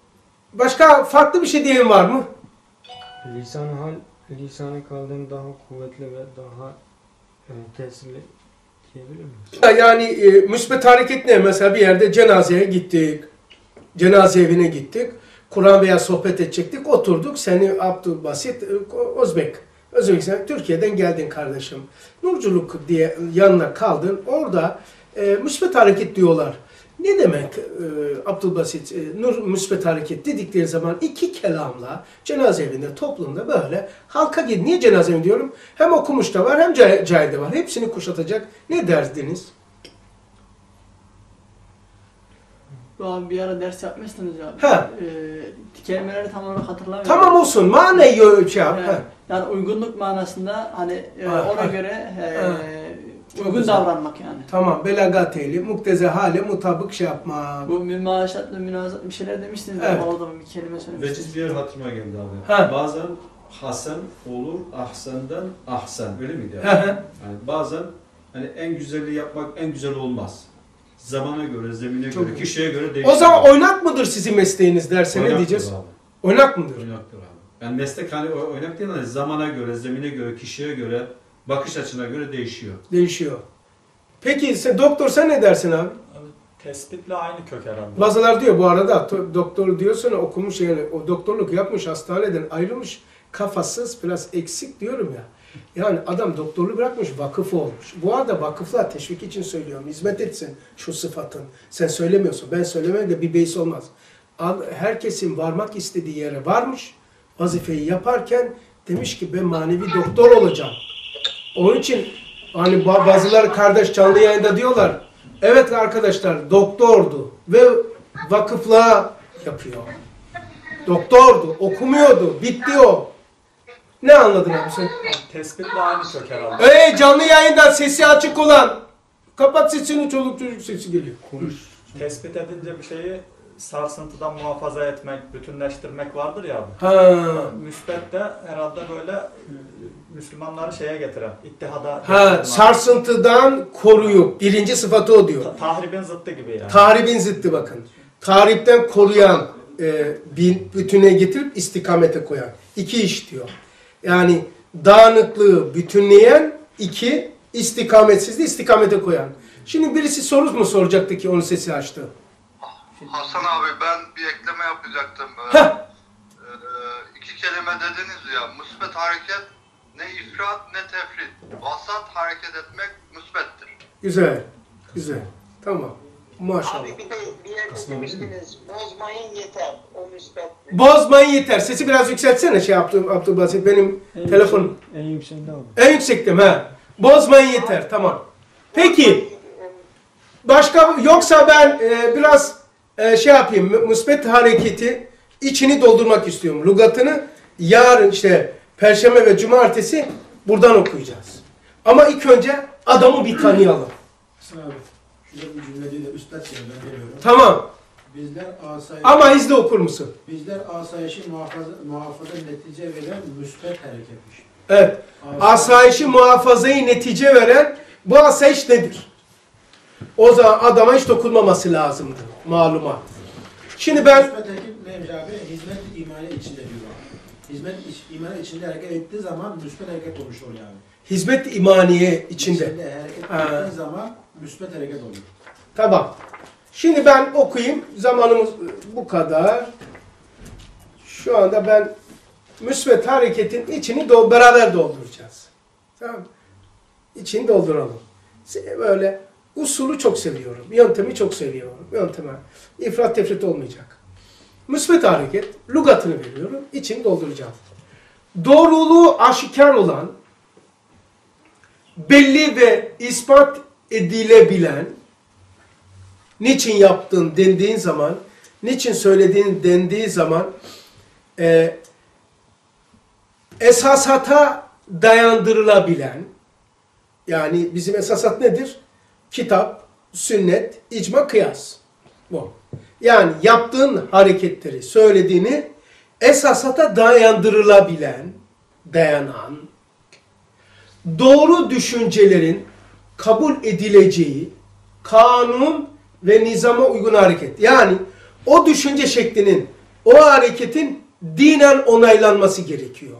Başka farklı bir şey diyen var mı? Lisan-ı hal, lisan-ı kavlin daha kuvvetli ve daha tesirli diyebilir miyiz? Yani müsbet hareket ne? Mesela bir yerde cenazeye gittik. Cenaze evine gittik. Kur'an veya sohbet edecektik. Oturduk. Seni Abdülbasit Özbekistan, Türkiye'den geldin kardeşim. Nurculuk diye yanına kaldın. Orada müsbet hareket diyorlar. Ne demek Abdülbasit müsbet hareket dedikleri zaman iki kelamla cenaze evinde, toplumda böyle halka gidin. Niye cenaze evi diyorum? Hem okumuş da var hem cahil de var. Hepsini kuşatacak. Ne derdiniz? Abi bir ara ders yapmıştınız ya. Ha. Kelimeleri tam olarak hatırlamıyorum. Tamam olsun. Maneyi şey yap. Yani, Ha. yani uygunluk manasında hani Ha, ona ha. göre Çok uygun güzel. davranmak yani. Tamam. Belagat ehli, mukteze hale mutabık şey yapmak. Bu mümaşatla münazat bir şeyler demiştiniz Evet. ama orada bir kelime söylemiştiniz. Veciz bir yer hatırıma geldi abi. Ha. Bazen hasen olur, ahsenden ahsen. Öyle miydi? Hı hı. Yani bazen hani en güzeli yapmak en güzel olmaz. Zamana göre, zemine Çok göre, iyi. kişiye göre değişir. O zaman oynak mıdır sizin mesleğiniz derse ne Oynaktır diyeceğiz? abi. Oynak mıdır? Oynaktır abi. Yani meslek hani oynak değil ama zamana göre, zemine göre, kişiye göre, bakış açına göre değişiyor. Değişiyor. Peki doktor sen ne dersin abi? Tespitle aynı kök herhalde. Bazılar diyor bu arada doktor diyorsun okumuş yani o doktorluk yapmış hastaneden ayrılmış kafasız biraz eksik diyorum ya. Yani adam doktorluğu bırakmış vakıf olmuş. Bu arada vakıflar teşvik için söylüyorum. Hizmet etsin şu sıfatın. Sen söylemiyorsun. Ben söylemem de bir beis olmaz. Herkesin varmak istediği yere varmış. Vazifeyi yaparken demiş ki ben manevi doktor olacağım. Onun için hani bazıları kardeş canlı yayında diyorlar. Evet arkadaşlar doktordu ve vakıflığa yapıyor. Doktordu, okumuyordu, bitti o. Ne anladın abi sen? Tespitle aynı kök herhalde. Canlı yayında sesi açık olan. Kapat sesini, çoluk çocuk sesi geliyor. Konuş. Tespit edince bir şeyi sarsıntıdan muhafaza etmek, bütünleştirmek vardır ya abi. Ha. Müsbet de herhalde böyle Müslümanları şeye getiren, ittihada Ha, getiren. sarsıntıdan koruyup birinci sıfatı o diyor. Tahribin zıttı gibi yani. Tahribin zıttı bakın. Tahripten koruyan, bütüne getirip istikamete koyan. İki iş diyor. Yani dağınıklığı bütünleyen, iki istikametsizliği istikamete koyan. Şimdi birisi soru mu soracaktı ki onun sesi açtı? Hasan abi ben bir ekleme yapacaktım. Heh. İki kelime dediniz ya, müsbet hareket ne ifrat ne tefrit. Vasat hareket etmek müsbettir. Güzel, güzel. Tamam. Maşallah. Abi bir de bir yerde demiştiniz, bozmayın yeter, o müsbet. Bozmayın yeter. Sesi biraz yükseltsene şey Abdülbasit. Benim telefonum. En yükseğinde abi. En yüksekte ha. Bozmayın yeter. Tamam. Peki. Başka yoksa ben biraz şey yapayım. Müsbet hareketi içini doldurmak istiyorum. Lügatını yarın işte Perşembe ve Cumartesi buradan okuyacağız. Ama ilk önce adamı bir tanıyalım. Hasan abi, şurada bir cümle değil de üstad ben veriyorum. Tamam. Bizler Ama hızlı okur musun? Bizler asayişi muhafaza netice veren müsbet hareketmiş. Evet. Asayişi muhafazayı netice veren bu asayiş nedir? O zaman adama hiç dokunmaması lazımdı. Malumat. Şimdi ben Müsbet hareket neymiş abi? Hizmet imani içinde diyor. Hizmet imani içinde hareket ettiği zaman müsbet hareket olmuş oluyor abi. hizmet imaniye içinde. hareket Ha. ettiği zaman müsbet hareket oluyor. Tamam. Şimdi ben okuyayım. Zamanımız bu kadar. Şu anda ben müsbet hareketin içini beraber dolduracağız. Tamam mı? İçini dolduralım. Böyle usulü çok seviyorum. Yöntemi çok seviyorum. Yönteme. İfrat tefrit olmayacak. Müsbet hareket. Lügatını veriyorum. İçini dolduracağım. Doğruluğu aşikar olan, belli ve ispat edilebilen, niçin yaptın dendiğin zaman, niçin söylediğin dendiği zaman esasata dayandırılabilen, yani bizim esasat nedir? Kitap, sünnet, icma, kıyas. Bu. Yani yaptığın hareketleri, söylediğini esasata dayandırılabilen, dayanan, doğru düşüncelerin kabul edileceği kanun ve nizama uygun hareket. Yani o düşünce şeklinin, o hareketin dinen onaylanması gerekiyor.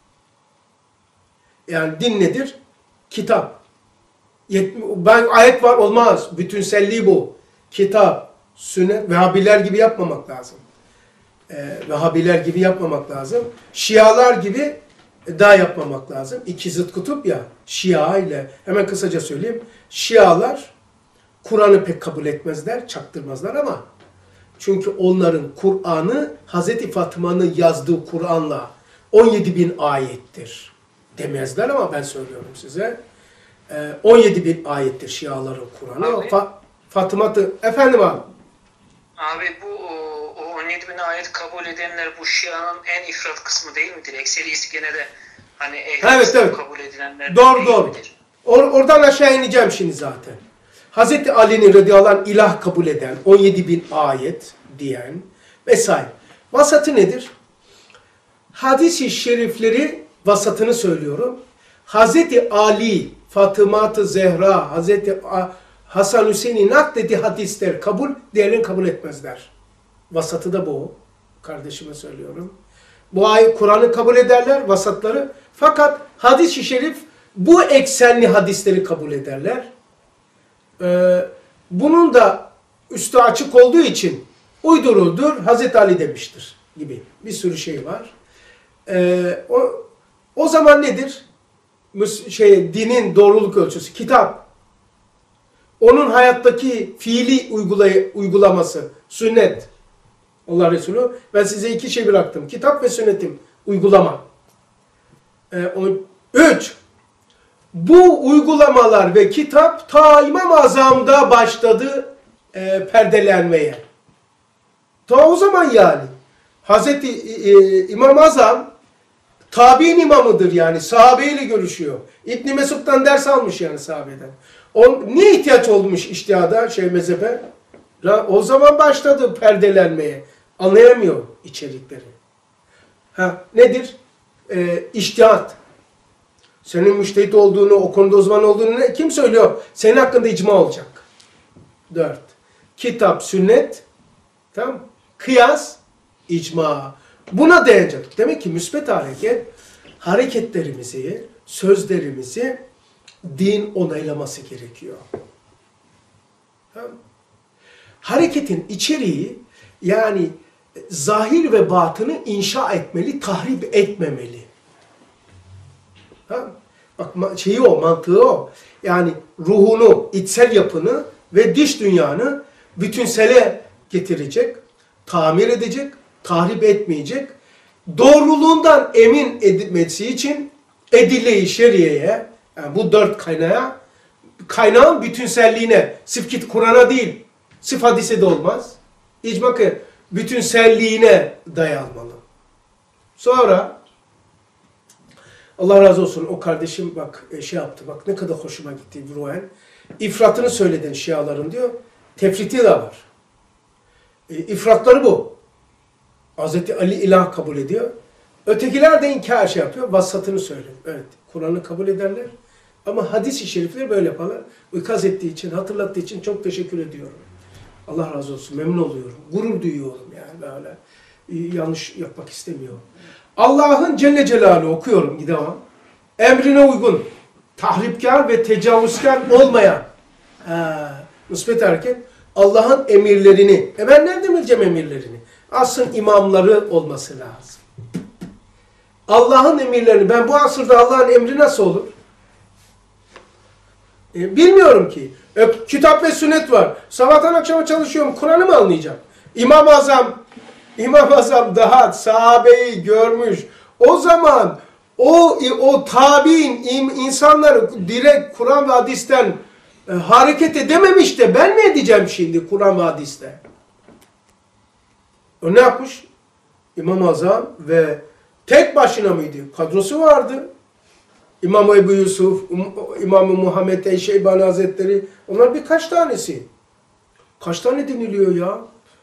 Yani din nedir? Kitap. Ben ayet var olmaz. Bütünselliği bu. Kitap, sünnet, Vehhabiler gibi yapmamak lazım. Vehhabiler gibi yapmamak lazım. Şialar gibi daha yapmamak lazım. İki zıt kutup ya. Şia ile, hemen kısaca söyleyeyim. Şialar Kur'an'ı pek kabul etmezler, çaktırmazlar ama çünkü onların Kur'an'ı Hazreti Fatıma'nın yazdığı Kur'an'la 17.000 ayettir demezler ama ben söylüyorum size. 17.000 ayettir Şiaların Kur'an'ı. Fatıma efendim abi. Abi bu o 17.000 ayet kabul edenler bu Şia'nın en ifrat kısmı değil midir? Ekserisi gene de Hani Evet, evet. kabul edilenler Doğru, doğru. midir? Oradan aşağı ineceğim şimdi zaten. Hazreti Ali'nin radıyallahu anh ilah kabul eden, 17.000 ayet diyen vesaire. Vasatı nedir? Hadis-i şerifleri vasatını söylüyorum. Hazreti Ali, Fatıma-ı Zehra, Hazreti Hasan Hüseyin'i naklediği hadisler kabul, diğerlerini kabul etmezler. Vasatı da bu. Kardeşime söylüyorum. Bu ayet Kur'an'ı kabul ederler, vasatları. Fakat hadis-i şerif bu eksenli hadisleri kabul ederler. Bunun da üstü açık olduğu için uyduruldur, Hazreti Ali demiştir gibi bir sürü şey var. O zaman nedir? Dinin doğruluk ölçüsü, kitap. Onun hayattaki fiili uygulaması, sünnet. Allah Resulü. Ben size iki şey bıraktım. Kitap ve sünnetim. Uygulama. 3. Bu uygulamalar ve kitap ta İmam-ı Azam'da başladı perdelenmeye. Ta o zaman yani. Hazreti İmam-ı Azam tabi'in imamıdır yani. Sahabeyle görüşüyor. İbn Mesud'dan ders almış yani sahabeden. Niye ihtiyaç olmuş içtihada, mezhebe? O zaman başladı perdelenmeye. Anlayamıyor içerikleri. Nedir? İçtihat. Senin müştehit olduğunu, o konuda uzman olduğunu kim söylüyor? Senin hakkında icma olacak. 4. Kitap, sünnet, tamam? Kıyas, icma. Buna dayanacak. Demek ki müsbet hareket, hareketlerimizi, sözlerimizi din onaylaması gerekiyor. Tamam? Hareketin içeriği, yani zahir ve batını inşa etmeli, tahrip etmemeli. Tamam? Bak mantığı o. Yani ruhunu, içsel yapını ve dış dünyanı bütünsele getirecek, tamir edecek, tahrip etmeyecek. Doğruluğundan emin edilmesi için edille-i şeriyeye, yani bu 4 kaynağın bütünselliğine, sırf Kur'an'a değil, sırf hadise de olmaz. İcma-ı bütünselliğine dayanmalı. Sonra Allah razı olsun o kardeşim bak yaptı, bak ne kadar hoşuma gitti ruhen. İfratını söyledin Şiaların diyor. Tefriti de var. İfratları bu. Hazreti Ali ilah kabul ediyor. Ötekiler de inkar yapıyor. Vasatını söylüyor. Evet. Kur'an'ı kabul ederler. Ama hadis-i şerifleri böyle yaparlar. İkaz ettiği için, hatırlattığı için çok teşekkür ediyorum. Allah razı olsun. Memnun oluyorum. Gurur duyuyorum yani böyle. Yanlış yapmak istemiyorum. Allah'ın Celle Celaluhu okuyorum devam. Emrine uygun, tahripkar ve tecavüzkar olmayan müsbet hareket Allah'ın emirlerini, ben nereden bileceğim emirlerini? Aslında imamları olması lazım. Allah'ın emirlerini, ben bu asırda Allah'ın emri nasıl olur? Bilmiyorum ki. Kitap ve sünnet var. Sabahtan akşama çalışıyorum, Kur'an'ı mı anlayacağım? İmam-ı Azam daha sahabeyi görmüş. O zaman o tabi'in insanları direkt Kur'an ve hadisten hareket edememiş de ben mi edeceğim şimdi Kur'an ve hadiste? O ne yapmış? İmam-ı Azam ve tek başına mıydı? Kadrosu vardı. İmam Ebu Yusuf, İmam-ı Muhammed Şeybani Hazretleri, onlar birkaç tanesi. Kaç tane deniliyor ya?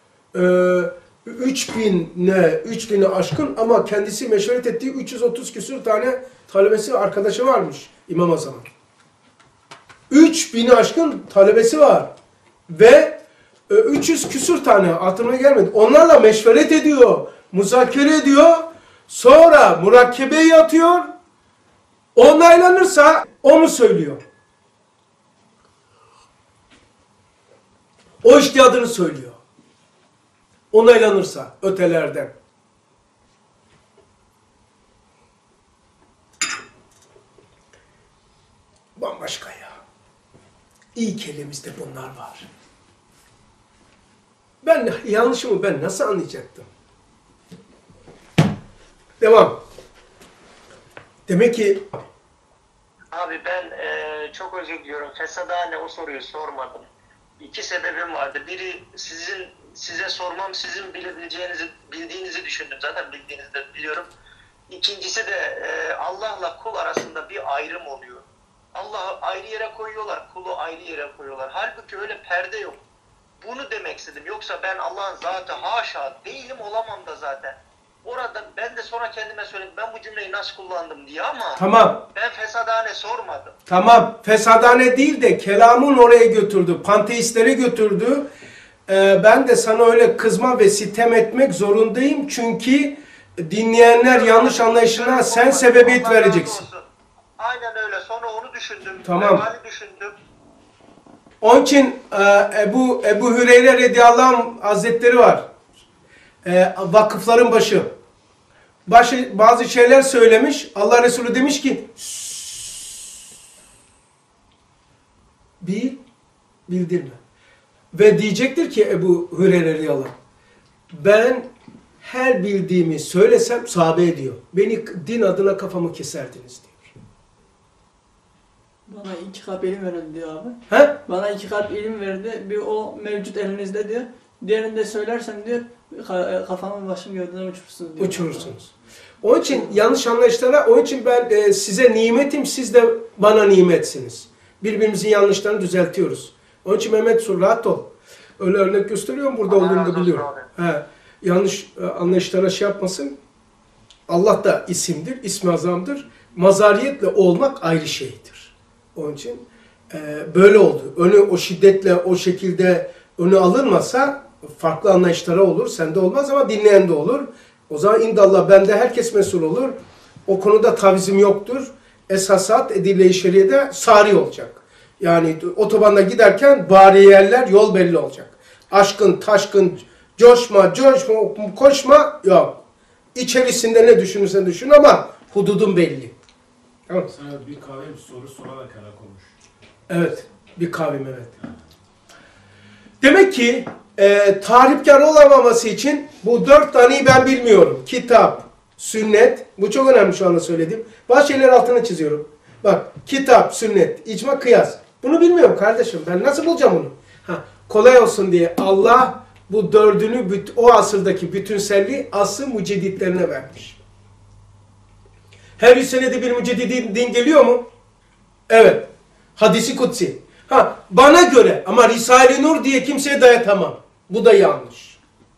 3000'i aşkın ama kendisi meşveret ettiği 330 küsur tane talebesi, arkadaşı varmış İmam Azam'ın. 3000'i aşkın talebesi var. Ve 300 küsur tane aklıma gelmedi. Onlarla meşveret ediyor, muzakere ediyor. Sonra murakkebeyi atıyor. Onaylanırsa onu söylüyor. O içtihadını söylüyor. Onaylanırsa ötelerden. Bambaşka ya. İlk elimizde bunlar var. Ben yanlışımı ben nasıl anlayacaktım? Devam. Demek ki Abi ben çok özür diliyorum. Fesadane o soruyu sormadım. 2 sebebim vardı. Biri size sormam sizin bildiğinizi düşündüm. Zaten bildiğinizi de biliyorum. İkincisi de Allah'la kul arasında bir ayrım oluyor. Allah'ı ayrı yere koyuyorlar, kulu ayrı yere koyuyorlar. Halbuki öyle perde yok. Bunu demek istedim. Yoksa ben Allah'ın zatı haşa değilim, olamam da zaten. Orada ben de sonra kendime söyledim, ben bu cümleyi nasıl kullandım diye, ama Tamam. ben fesadane sormadım. Tamam. Fesadane değil de kelamın oraya götürdü. Panteistlere götürdü. Ben de sana öyle kızma ve sitem etmek zorundayım. Çünkü dinleyenler yanlış anlayışına sen sebebiyet Allah razı vereceksin. olsun. Aynen öyle. Sonra onu düşündüm. Tamam. Vebali düşündüm. Onun için Ebu Hüreyre radıyallahu anh hazretleri var. Vakıfların başı. Bazı şeyler söylemiş. Allah Resulü demiş ki bildirme. Ve diyecektir ki Ebu Hüreyre radıyallahu anh, ben her bildiğimi söylesem sahabe diyor. Beni din adına kafamı keserdiniz diyor. Bana 2 kalp ilim verin diyor abi. He? Bana 2 kalp ilim verdi. Bir o mevcut elinizde diyor. Diğerini de söylersem diyor kafamı başım gövdeden uçurursunuz diyor. Uçurursunuz. Onun için yanlış anlayışlara, onun için ben size nimetim, siz de bana nimetsiniz. Birbirimizin yanlışlarını düzeltiyoruz. Onun için Mehmet Sur rahat ol. Öyle örnek gösteriyorum, burada Allah olduğunu razı da olsun biliyorum. abi. Yanlış anlayışlara şey yapmasın. Allah da isimdir, ismi azamdır. Mazariyetle olmak ayrı şeydir. Onun için böyle oldu. Önü o şiddetle, o şekilde önü alınmasa farklı anlayışlara olur. Sende olmaz ama dinleyen de olur. O zaman indallah bende herkes mesul olur. O konuda tavizim yoktur. Esasat edille-i şeriyede sari olacak. Yani otobanda giderken bariyerler, yol belli olacak. Aşkın, taşkın, coşma, koşma yok. İçerisinde ne düşünürsen düşün ama hududun belli. Tamam. Sana bir kahve soru sorarak konuş. Evet. Bir kavim evet. Demek ki tahripkar olamaması için bu 4 taneyi ben bilmiyorum. Kitap, sünnet. Bu çok önemli şu anda söylediğim. Bazı şeyler altını çiziyorum. Bak kitap, sünnet, icma, kıyas. Bunu bilmiyorum kardeşim. Ben nasıl bulacağım bunu? Kolay olsun diye Allah bu 4'ünü o asırdaki bütünselliği asıl mücedditlerine vermiş. Her 100 senede bir müceddidin din geliyor mu? Evet. Hadisi kutsi. Bana göre ama Risale-i Nur diye kimseye dayatamam. Bu da yanlış.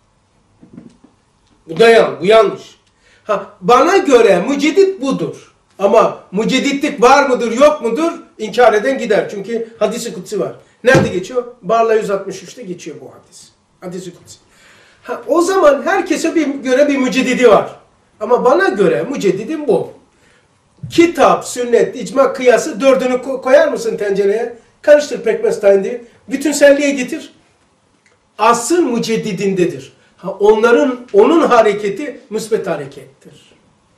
Bu yanlış. Bana göre müceddit budur. Ama mücedditlik var mıdır yok mudur? İnkar eden gider. Çünkü hadisi kutsi var. Nerede geçiyor? Barla 163'te geçiyor bu hadis. Hadisi kutsi. O zaman herkese göre bir müceddidi var. Ama bana göre müceddidim bu. Kitap, sünnet, icma, kıyası 4'ünü koyar mısın tencereye? Karıştır pekmez tayin diye. Bütünselliğe getir. Asıl müceddidindedir. Onun hareketi müsbet harekettir.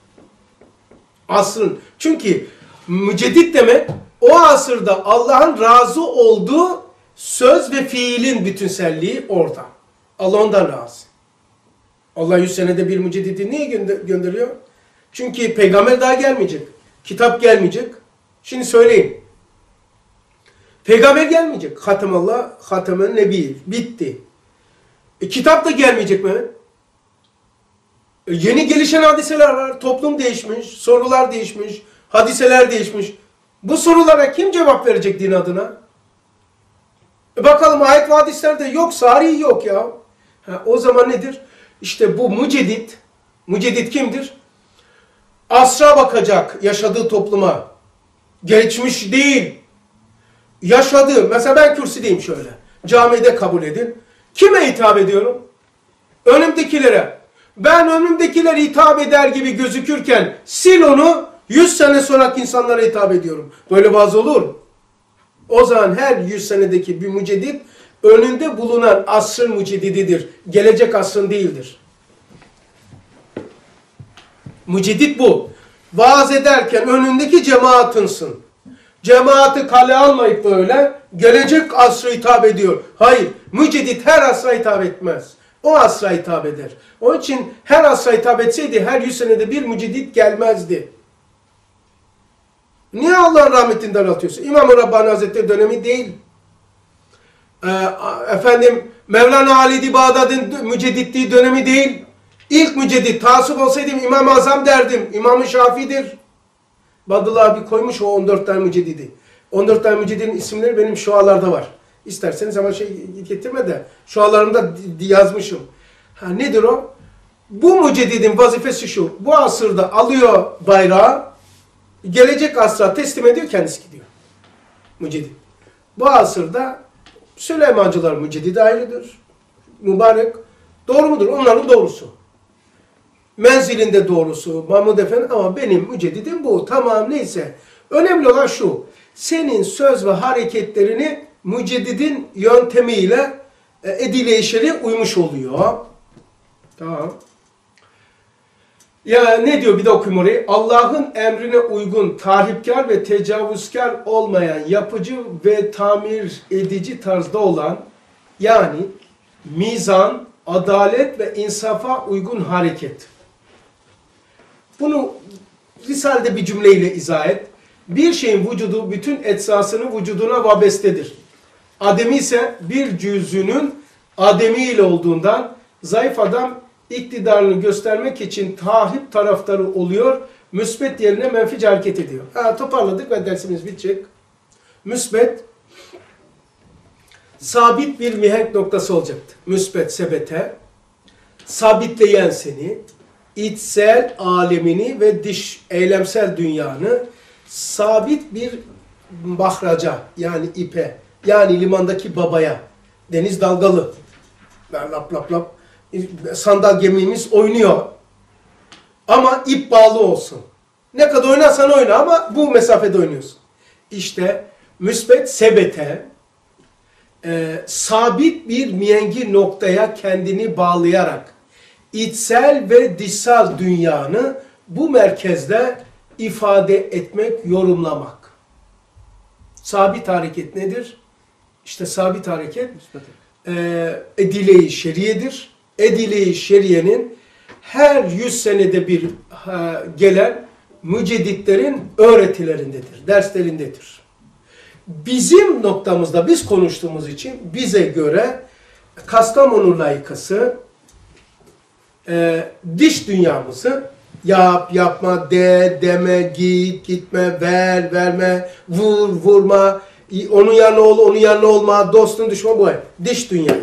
Asrın. Çünkü müceddit demek o asırda Allah'ın razı olduğu söz ve fiilin bütünselliği orada. Allah ondan razı. Allah 100 senede bir müceddidi niye gönderiyor? Çünkü peygamber daha gelmeyecek. Kitap gelmeyecek. Şimdi söyleyin. Peygamber gelmeyecek. Hatemallah, Hatemen Nebi. Bitti. Kitap da gelmeyecek mi? Yeni gelişen hadiseler var. Toplum değişmiş. Sorular değişmiş. Hadiseler değişmiş. Bu sorulara kim cevap verecek din adına? Bakalım ayet ve hadislerde yok. Sari yok ya. O zaman nedir? İşte bu müceddit. Müceddit kimdir? Asra bakacak yaşadığı topluma. Geçmiş değil. Yaşadığı. Mesela ben kürsüdeyim şöyle. Camide kabul edin. Kime hitap ediyorum? Önümdekilere. Ben önümdekilere hitap eder gibi gözükürken sil onu 100 sene sonraki insanlara hitap ediyorum. Böyle vaaz olur. O zaman her 100 senedeki bir müceddit önünde bulunan asrın müceddididir. Gelecek asrın değildir. Müceddit bu. Vaaz ederken önündeki cemaatınsın. Cemaati kale almayıp böyle gelecek asra hitap ediyor. Hayır. Müceddit her asra hitap etmez. O asra hitap eder. Onun için her asra hitap etseydi her 100 senede bir müceddit gelmezdi. Niye Allah'ın rahmetinden atıyorsun? İmam-ı Rabbani Hazretleri dönemi değil. Mevlana Halid-i Bağdad'ın mücedditliği dönemi değil. İlk müceddit taassup olsaydım İmam-ı Azam derdim. İmam-ı Şafii'dir. Badullah abi koymuş o 14 tane müceddidi. 14 tane müceddidin isimleri benim şualarda var. İsterseniz ama getirme de şualarımda yazmışım. Ha, nedir o? Bu müceddidin vazifesi şu. Bu asırda alıyor bayrağı, gelecek asra teslim ediyor, kendisi gidiyor. Müceddid. Bu asırda Süleymancılar müceddidi ayrıdır. Mübarek. Doğru mudur? Onların doğrusu. Menzilinde doğrusu Mahmud Efendi ama benim müceddidim bu. Tamam neyse. Önemli olan şu. Senin söz ve hareketlerini müceddidin yöntemiyle edile-i şer'i uymuş oluyor. Tamam. Ya ne diyor bir de okuyayım orayı. Allah'ın emrine uygun, tahripkar ve tecavüzkar olmayan, yapıcı ve tamir edici tarzda olan, yani mizan, adalet ve insafa uygun hareket. Bunu Risale'de bir cümleyle izah et. Bir şeyin vücudu bütün etsasını vücuduna vabestedir. Ademi ise bir cüzünün ademiyle olduğundan zayıf adam iktidarını göstermek için tahrip taraftarı oluyor. Müsbet yerine menfice hareket ediyor. Toparladık ve dersimiz bitecek. Müsbet sabit bir mihenk noktası olacaktı. Müsbet sebete sabitleyen seni, içsel alemini ve dış eylemsel dünyanı sabit bir bahraca yani ipe yani limandaki babaya, deniz dalgalı, lap lap lap sandal gemimiz oynuyor ama ip bağlı olsun. Ne kadar oynarsan oyna ama bu mesafede oynuyorsun. İşte müsbet sebete sabit bir mihengi noktaya kendini bağlayarak içsel ve dışsal dünyanı bu merkezde ifade etmek, yorumlamak. Sabit hareket nedir? İşte sabit hareket edile-i şeriyedir. Edile-i şeriyenin her 100 senede bir gelen mücedditlerin öğretilerindedir, derslerindedir. Bizim noktamızda biz konuştuğumuz için bize göre Kastamonu layıkası dış dünyamızı yap, yapma, de, deme, git, gitme, ver, verme, vur, vurma, onun yanına ol, onun yanına olma, dostun düşman bu. Dış dünyayı.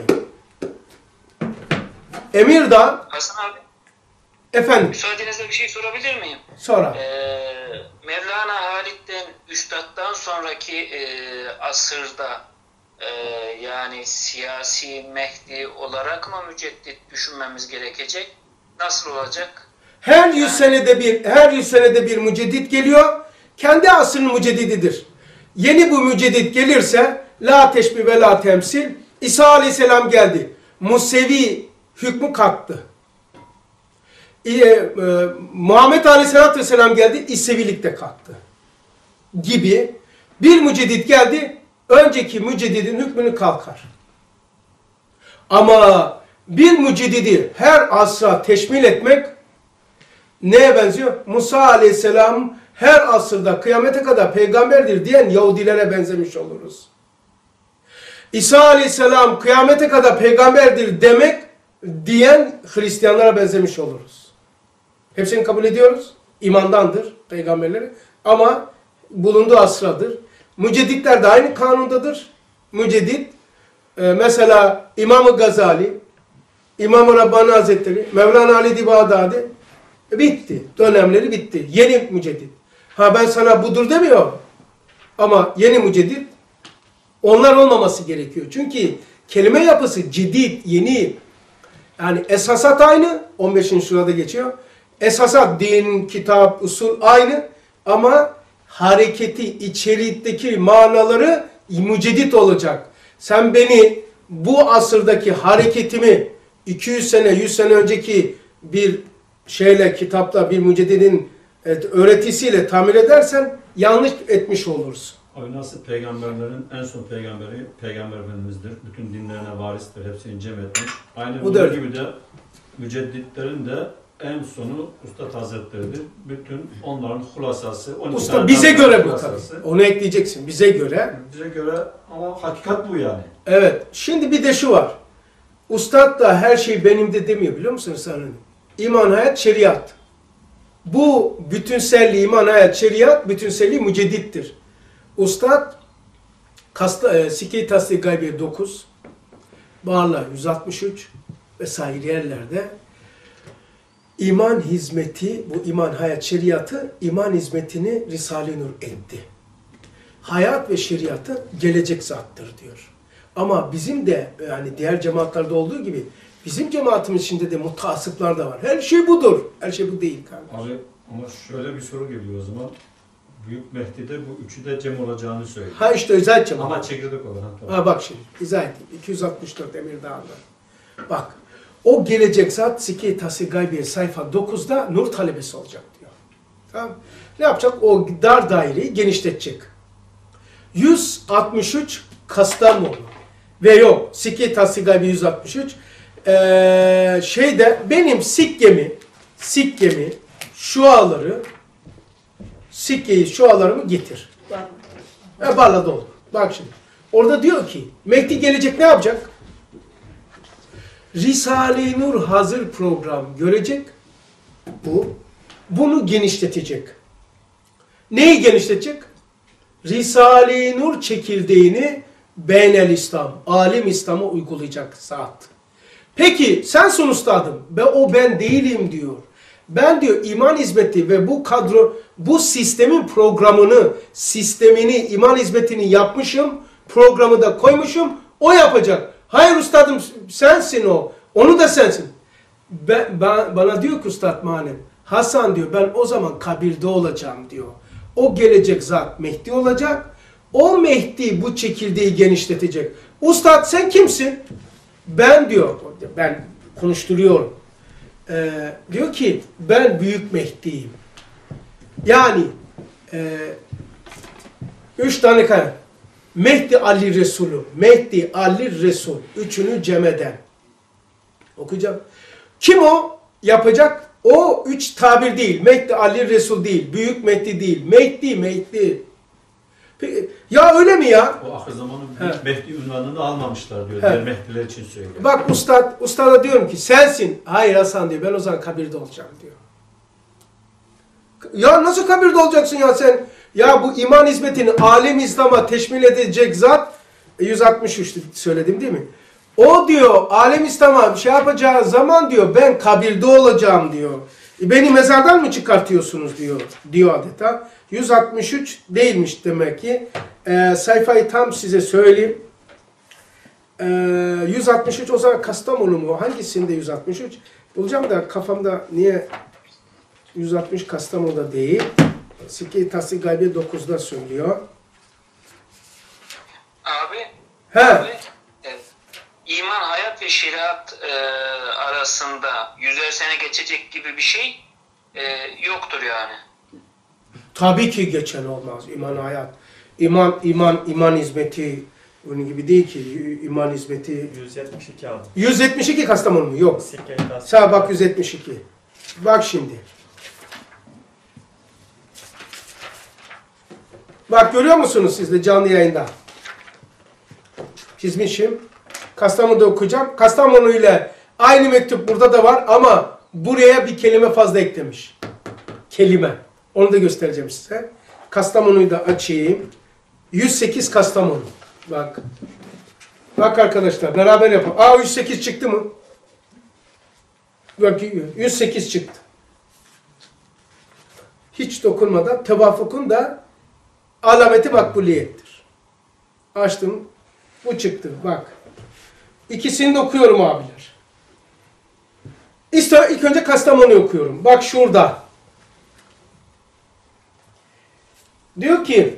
Emirdağ. Hasan abi. Efendim. Müsaadenizle bir şey sorabilir miyim? Sonra. Mevlana Halit'ten, Üstad'dan sonraki asırda yani siyasi Mehdi olarak mı müceddit düşünmemiz gerekecek? Nasıl olacak? Her 100 senede bir müceddit geliyor. Kendi asrının müceddididir. Yeni bu müceddit gelirse la teşbih ve la temsil. İsa Aleyhisselam geldi. Musevi hükmü kalktı. Muhammed Aleyhisselatü Vesselam geldi. İsevilik de kalktı. Gibi bir müceddit geldi. Önceki müceddidin hükmünü kalkar. Ama bir müceddidi her asra teşmil etmek neye benziyor? Musa Aleyhisselam her asırda kıyamete kadar peygamberdir diyen Yahudilere benzemiş oluruz. İsa Aleyhisselam kıyamete kadar peygamberdir demek diyen Hristiyanlara benzemiş oluruz. Hepsini kabul ediyoruz. İmandandır peygamberleri. Ama bulunduğu asradır. Mücedditler de aynı kanundadır. Müceddit mesela İmam-ı Gazali, İmam-ı Rabbani Hazretleri, Mevlana Ali Bağdadi bitti. Dönemleri bitti. Yeni müceddit. Ben sana budur demiyorum. Ama yeni müceddit onlar olmaması gerekiyor. Çünkü kelime yapısı ciddi, yeni. Yani esasat aynı. 15. surada geçiyor. Esasat, din, kitap, usul aynı. Ama hareketi, içerikteki manaları müceddit olacak. Sen beni bu asırdaki hareketimi 200 sene, 100 sene önceki bir şeyle, kitapta bir müceddidin öğretisiyle tamir edersen yanlış etmiş olursun. Abi nasıl peygamberlerin en son peygamberi Peygamber Efendimiz'dir. Bütün dinlerine varistir. Hepsini cem etmiş. Aynı bunun gibi de mücedditlerin de en sonu Üstad Hazretleri'dir. Bütün onların hulasası. Usta bize göre bu tabii. Onu ekleyeceksin. Bize göre. Bize göre ama hakikat bu yani. Evet. Şimdi bir de şu var. Ustad da her şey benim de demiyor biliyor musun Sarı'nın? iman, hayat, şeriat. Bu bütünselliği, iman, hayat, şeriat, bütünselliği müceddittir. Ustad, Sikke-i Tasdik Gaybiye 9, Bağla 163 vesaire yerlerde iman hizmeti, bu iman, hayat, şeriatı, iman hizmetini Risale-i Nur etti. Hayat ve şeriatı gelecek zattır diyor. Ama bizim de yani diğer cemaatlerde olduğu gibi bizim cemaatimiz içinde de mutasıplar da var. Her şey budur. Her şey bu değil kardeşim. Abi ama şöyle bir soru geliyor o zaman. Büyük Mehdi'de bu üçü de cem olacağını söylüyor. Ha işte özel cemaat. Ama çekirdek olarak. Tamam. Ha bak şimdi izah edeyim. 264 Emirdağ'da. Bak o gelecek zat Sikke-i Tasdik Gaybiye sayfa 9'da nur talebesi olacak diyor. Tamam. Ne yapacak? O dar daireyi genişletecek. 163 Kastamonu ve yok Sikke-i Tasdik Gaybiye 163 benim sikkemi şualarımı getir. Barla doldur. Bak şimdi. Orada diyor ki Mehdi gelecek ne yapacak? Risale-i Nur hazır program görecek. Bunu genişletecek. Neyi genişletecek? Risale-i Nur çekirdeğini Beynel İslam, Alim İslam'a uygulayacak zat. Peki sensin ustadım. Ben değilim diyor. Ben diyor iman hizmeti ve bu kadro, bu sistemin programını, iman hizmetini yapmışım, programı da koymuşum, o yapacak. Hayır ustadım sensin o, onu da sensin. Bana diyor ki Üstad Manem, Hasan diyor ben o zaman kabirde olacağım diyor. O gelecek zat Mehdi olacak, o Mehdi bu çekirdeği genişletecek. Ustad sen kimsin? Ben diyor, ben konuşturuyorum. Diyor ki ben Büyük Mehdi'yim. Yani 3 tane kaynak. Mehdi Ali Resulü, Mehdi Ali Resul. Üçünü cem eden. Okuyacağım. Kim o? Yapacak. O 3 tabir değil. Mehdi Ali Resul değil. Büyük Mehdi değil. Mehdi. Ya öyle mi ya? O ahir zamanın Mehdi ünvanını almamışlar diyor. Diğer Mehdiler için söylüyor. Bak ustada diyorum ki sensin. Hayır Hasan diyor. Ben o zaman kabirde olacağım diyor. Ya nasıl kabirde olacaksın ya sen? Ya bu iman hizmetini alem İslam'a teşmil edecek zat 163 söyledim değil mi? O diyor alem İslam'a şey yapacağı zaman diyor ben kabirde olacağım diyor. Beni mezardan mı çıkartıyorsunuz diyor adeta. 163 değilmiş demek ki. Sayfayı tam size söyleyeyim. 163 o zaman Kastamonu mu? Hangisinde 163? Bulacağım da kafamda niye 160 Kastamonu'da değil. Sikke-i Tasdik Gaybiye 9'da söylüyor. Abi iman, hayat ve şeriat arasında 100'er sene geçecek gibi bir şey yoktur yani. Tabii ki geçen olmaz. İman, hayat. İman hizmeti onun gibi değil ki. İman hizmeti 172 abi. 172 Kastamonu mu? Yok. Sağ bak 172. Bak şimdi. Bak görüyor musunuz siz de canlı yayında? Çizmişim. Kastamonu'da okuyacağım. Kastamonu ile aynı mektup burada da var ama buraya bir kelime fazla eklemiş. Kelime. Onu da göstereceğim size. Kastamonu'yu da açayım. 108 Kastamonu. Bak. Bak arkadaşlar beraber yapalım. 108 çıktı mı? Bak 108 çıktı. Hiç dokunmadan tevafukun da alameti makbuliyettir. Açtım. Bu çıktı. Bak. İkisini de okuyorum abiler. İşte ilk önce Kastamonu'yu okuyorum. Bak şurada. Diyor ki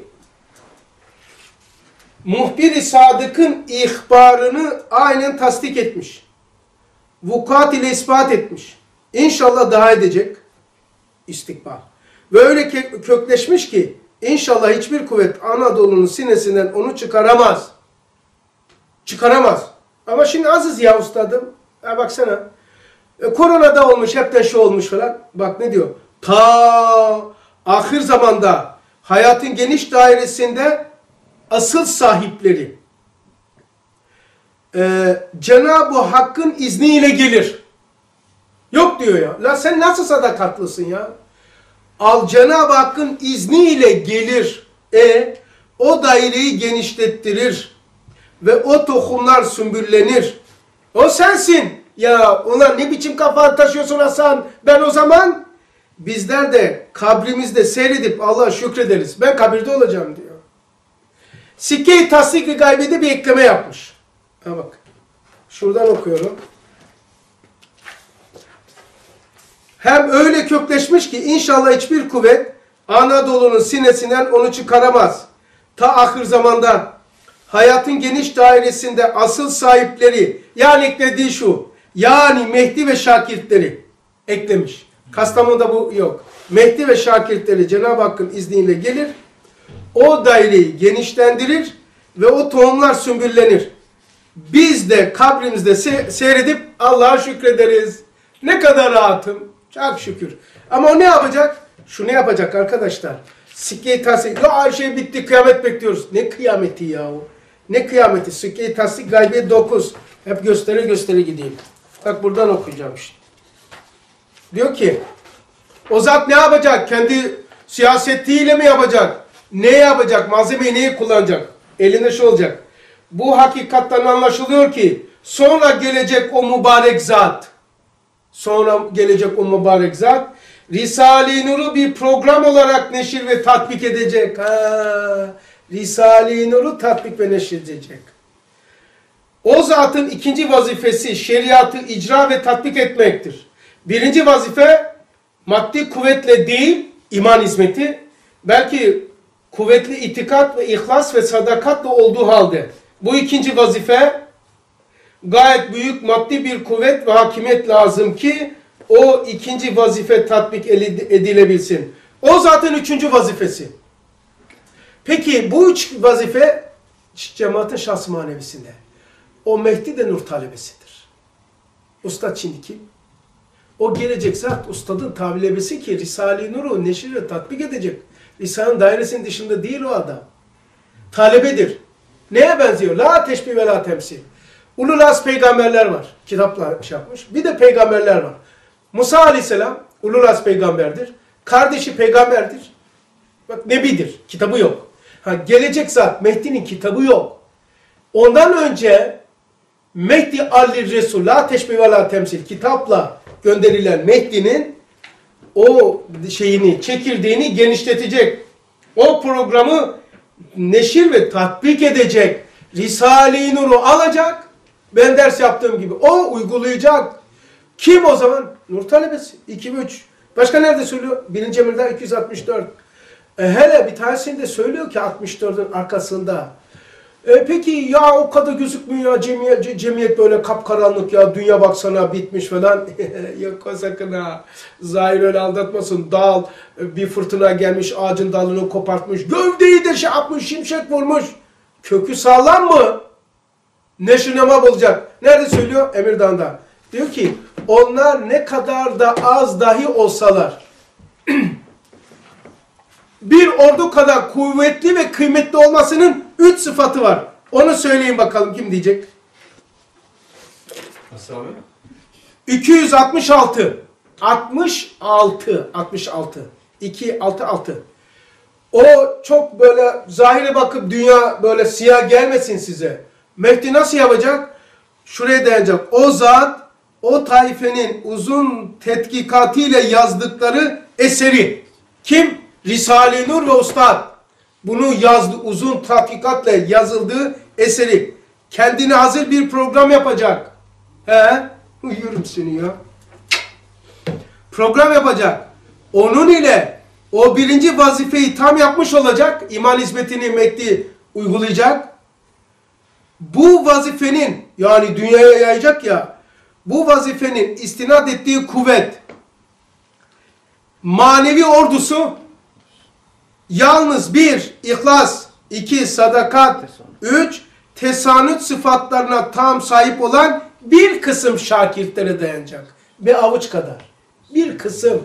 muhbir-i sadıkın ihbarını aynen tasdik etmiş. Vukuat ile ispat etmiş. İnşallah daha edecek. İstikbal. Ve öyle kökleşmiş ki İnşallah hiçbir kuvvet Anadolu'nun sinesinden onu çıkaramaz. Çıkaramaz. Ama şimdi azız ya ustadım. Ya baksana. Korona da olmuş, hepten şu olmuş falan. Bak ne diyor? Ta ahir zamanda hayatın geniş dairesinde asıl sahipleri Cenab-ı Hakk'ın izniyle gelir. Yok diyor ya. La sen nasıl sadakatlısın ya? Al Cenab-ı Hakk'ın izniyle gelir. O daireyi genişlettirir. Ve o tohumlar sümbüllenir. O sensin. Ya ona ne biçim kafa taşıyorsun Hasan? Ben o zaman bizler de kabrimizde seyredip Allah'a şükrederiz. Ben kabirde olacağım diyor. Sikke-i Tasdik-i Gaybi'de bir ekleme yapmış. Ha bak. Şuradan okuyorum. Hem öyle kökleşmiş ki inşallah hiçbir kuvvet Anadolu'nun sinesinden onu çıkaramaz. Ta ahir zamanda hayatın geniş dairesinde asıl sahipleri, yani eklediği şu, yani Mehdi ve şakirtleri eklemiş. Kastamonu'da bu yok. Mehdi ve şakirtleri Cenab-ı Hakk'ın izniyle gelir, o daireyi genişlendirir ve o tohumlar sümbüllenir. Biz de kabrimizde seyredip Allah'a şükrederiz. Ne kadar rahatım. Çok şükür. Ama o ne yapacak? Şunu yapacak arkadaşlar. Sikke-i Tasdik. Ya her şey bitti, kıyamet bekliyoruz. Ne kıyameti yahu? Ne kıyameti? Sikke-i Tasdik Gaybi 9. Hep göstere gideyim. Bak buradan okuyacağım işte. Diyor ki, o zat ne yapacak? Kendi siyasetiyle mi yapacak? Ne yapacak? Malzemeyi neyi kullanacak? Elinde şu olacak. Bu hakikattan anlaşılıyor ki sonra gelecek o mübarek zat. Sonra gelecek o mübarek zat Risale-i Nur'u bir program olarak neşir ve tatbik edecek. Risale-i Nur'u tatbik ve neşir edecek. O zatın ikinci vazifesi şeriatı icra ve tatbik etmektir. Birinci vazife maddi kuvvetle değil, iman hizmeti, belki kuvvetli itikat ve ihlas ve sadakatla olduğu halde bu ikinci vazife gayet büyük maddi bir kuvvet ve hakimiyet lazım ki o ikinci vazife tatbik edilebilsin. O zaten üçüncü vazifesi. Peki bu üç vazife cemaatin şahs manevisinde. O Mehdi de nur talebesidir. Ustad şimdi kim? O gelecek zat ustadın tabilebesi ki Risale-i Nur'u neşir ve tatbik edecek. Risale'nin dairesinin dışında değil o adam. Talebedir. Neye benziyor? La teşbih ve la temsil. Ulul az peygamberler var. Kitaplar şey yapmış. Bir de peygamberler var. Musa aleyhisselam ulul az peygamberdir. Kardeşi peygamberdir. Bak nebidir. Kitabı yok. Gelecek zat Mehdi'nin kitabı yok. Ondan önce Mehdi allir Resul la teşbih ve la temsil kitapla gönderilen Mehdi'nin o şeyini, çekirdeğini genişletecek. O programı neşir ve tatbik edecek. Risale-i Nur'u alacak. Ben ders yaptığım gibi. O uygulayacak. Kim o zaman? Nur talebesi. 2 ve 3. Başka nerede söylüyor? 1. Emir'den 264. Hele bir tanesinde söylüyor ki 64'ün arkasında. Peki ya o kadar gözükmüyor ya cemiyet böyle kapkaranlık ya dünya baksana bitmiş falan. Yok o sakın ha. Zahir öyle aldatmasın. Dal bir fırtına gelmiş ağacın dalını kopartmış. Gövdeyi de şey yapmış şimşek vurmuş. Kökü sağlam mı? Neşir nema bulacak. Nerede söylüyor? Emirdağ'da. Diyor ki onlar ne kadar da az dahi olsalar bir ordu kadar kuvvetli ve kıymetli olmasının 3 sıfatı var. Onu söyleyin bakalım kim diyecek? Nasıl abi? 266. 66. 2, 6. O çok böyle zahire bakıp dünya böyle siyah gelmesin size. Mehdi nasıl yapacak? Şuraya dayanacak. O zat, o taifenin uzun tetkikatıyla yazdıkları eseri. Kim? Risale-i Nur ve Ustad. Bunu yazdı, uzun tahkikatla yazıldığı eseri. Kendine hazır bir program yapacak. Uyuyorum seni ya. Program yapacak. Onun ile o birinci vazifeyi tam yapmış olacak. İman hizmetini Mehdi uygulayacak. Bu vazifenin yani dünyaya yayacak ya. Bu vazifenin istinad ettiği kuvvet manevi ordusu yalnız 1. İhlas, 2. Sadakat, 3. Tesanüt sıfatlarına tam sahip olan bir kısım şakirtlere dayanacak. Bir avuç kadar. Bir kısım.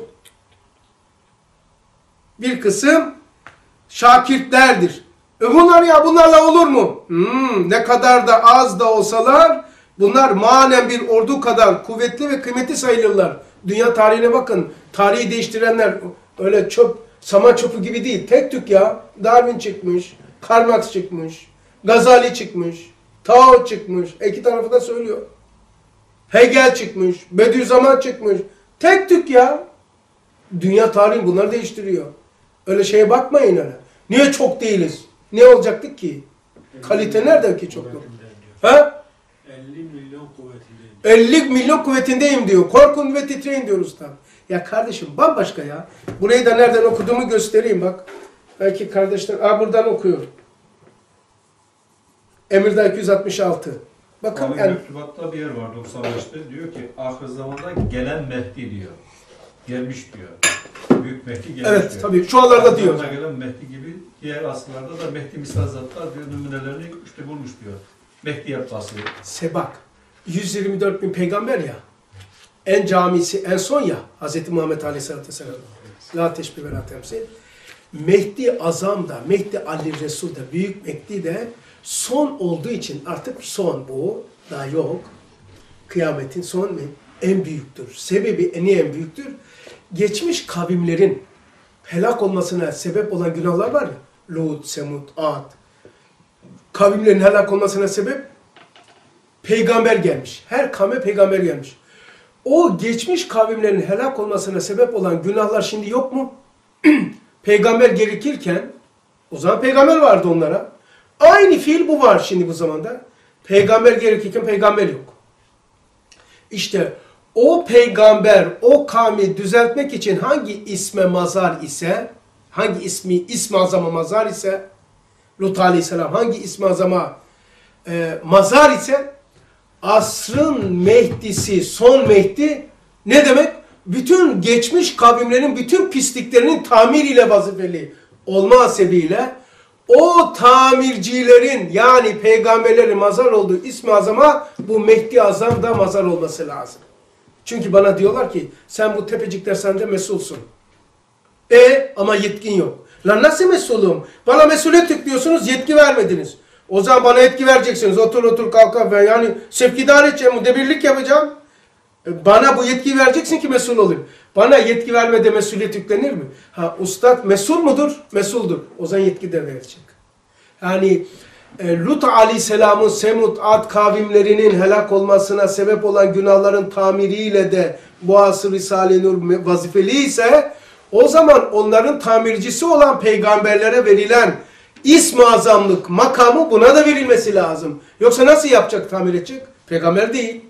Bir kısım şakirtlerdir. Bunlarla olur mu? Ne kadar da az da olsalar bunlar manen bir ordu kadar kuvvetli ve kıymetli sayılırlar. Dünya tarihine bakın. Tarihi değiştirenler öyle çöp, saman çöpü gibi değil. Tek tük ya. Darwin çıkmış, Karl Marx çıkmış, Gazali çıkmış, Tao çıkmış. İki tarafı da söylüyor. Hegel çıkmış, Bediüzzaman çıkmış. Tek tük ya. Dünya tarihi bunları değiştiriyor. Öyle şeye bakmayın öyle. Niye çok değiliz? Ne olacaktık ki? Kalite nerede ki çok yok? Ha? 50 milyon kuvvetindeyim. 50 milyon kuvvetindeyim diyor. Korkun ve titreyin diyor usta. Ya kardeşim bambaşka ya. Burayı da nereden okuduğumu göstereyim bak. Belki kardeşler, buradan okuyor. Emirdağ 266. Bakın Abi yani. mektubatta bir yer var 95'te. Diyor ki ahir zamanda gelen Mehdi diyor. Gelmiş diyor. Büyük Mehdi gelmiş Evet diyor. tabii şu anlarda diyor. Zamanda gelen Mehdi gibi diğer asırlarda da Mehdi misal zatlar diyor numunelerini işte bulmuş diyor. Mehdi yapması. Sebak. 124 bin peygamber ya. En camisi en son ya. Hz. Muhammed Aleyhisselatü Vesselam. La teşbih ve la temsil. Mehdi Azam da, Mehdi Ali Resul da, Büyük Mehdi de son olduğu için artık son bu. Daha yok. Kıyametin son en büyüktür. Sebebi niye en büyüktür? Geçmiş kavimlerin helak olmasına sebep olan günahlar var ya. Lut, Semud, Ad. Kavimlerin helak olmasına sebep peygamber gelmiş. Her kavme peygamber gelmiş. O geçmiş kavimlerin helak olmasına sebep olan günahlar şimdi yok mu? Peygamber gerekirken, o zaman peygamber vardı onlara. Aynı fiil bu var şimdi bu zamanda. Peygamber gerekirken peygamber yok. İşte o peygamber, o kavmi düzeltmek için hangi isme mazar ise, hangi ismi azama mazar ise, Lut Aleyhisselam hangi ismi azama mazar ise, asrın Mehdisi, son Mehdi ne demek? Bütün geçmiş kavimlerin bütün pisliklerinin tamiriyle vazifeli olma hasebiyle o tamircilerin yani peygamberlerin mazar olduğu ismi azama bu Mehdi Azam da mazar olması lazım. Çünkü bana diyorlar ki sen bu tepecikler sende mesulsun. Ama yetkin yok. Lan nasıl mesulum? Bana mesuliyet yüklüyorsunuz, yetki vermediniz. O zaman bana yetki vereceksiniz. Otur kalk ben yani sevkidar edeceğim, müdebirlik yapacağım. Bana bu yetki vereceksin ki mesul olayım. Bana yetki vermede mesuliyet yüklenir mi? Ustad mesul mudur? Mesuldur. O zaman yetki de verecek. Yani Lut Aleyhisselam'ın Semud, Ad kavimlerinin helak olmasına sebep olan günahların tamiriyle de bu asır Risale-i Nur vazifeli ise o zaman onların tamircisi olan peygamberlere verilen İsm-i Azamlık makamı buna da verilmesi lazım. Yoksa nasıl yapacak, tamir edecek? Peygamber değil.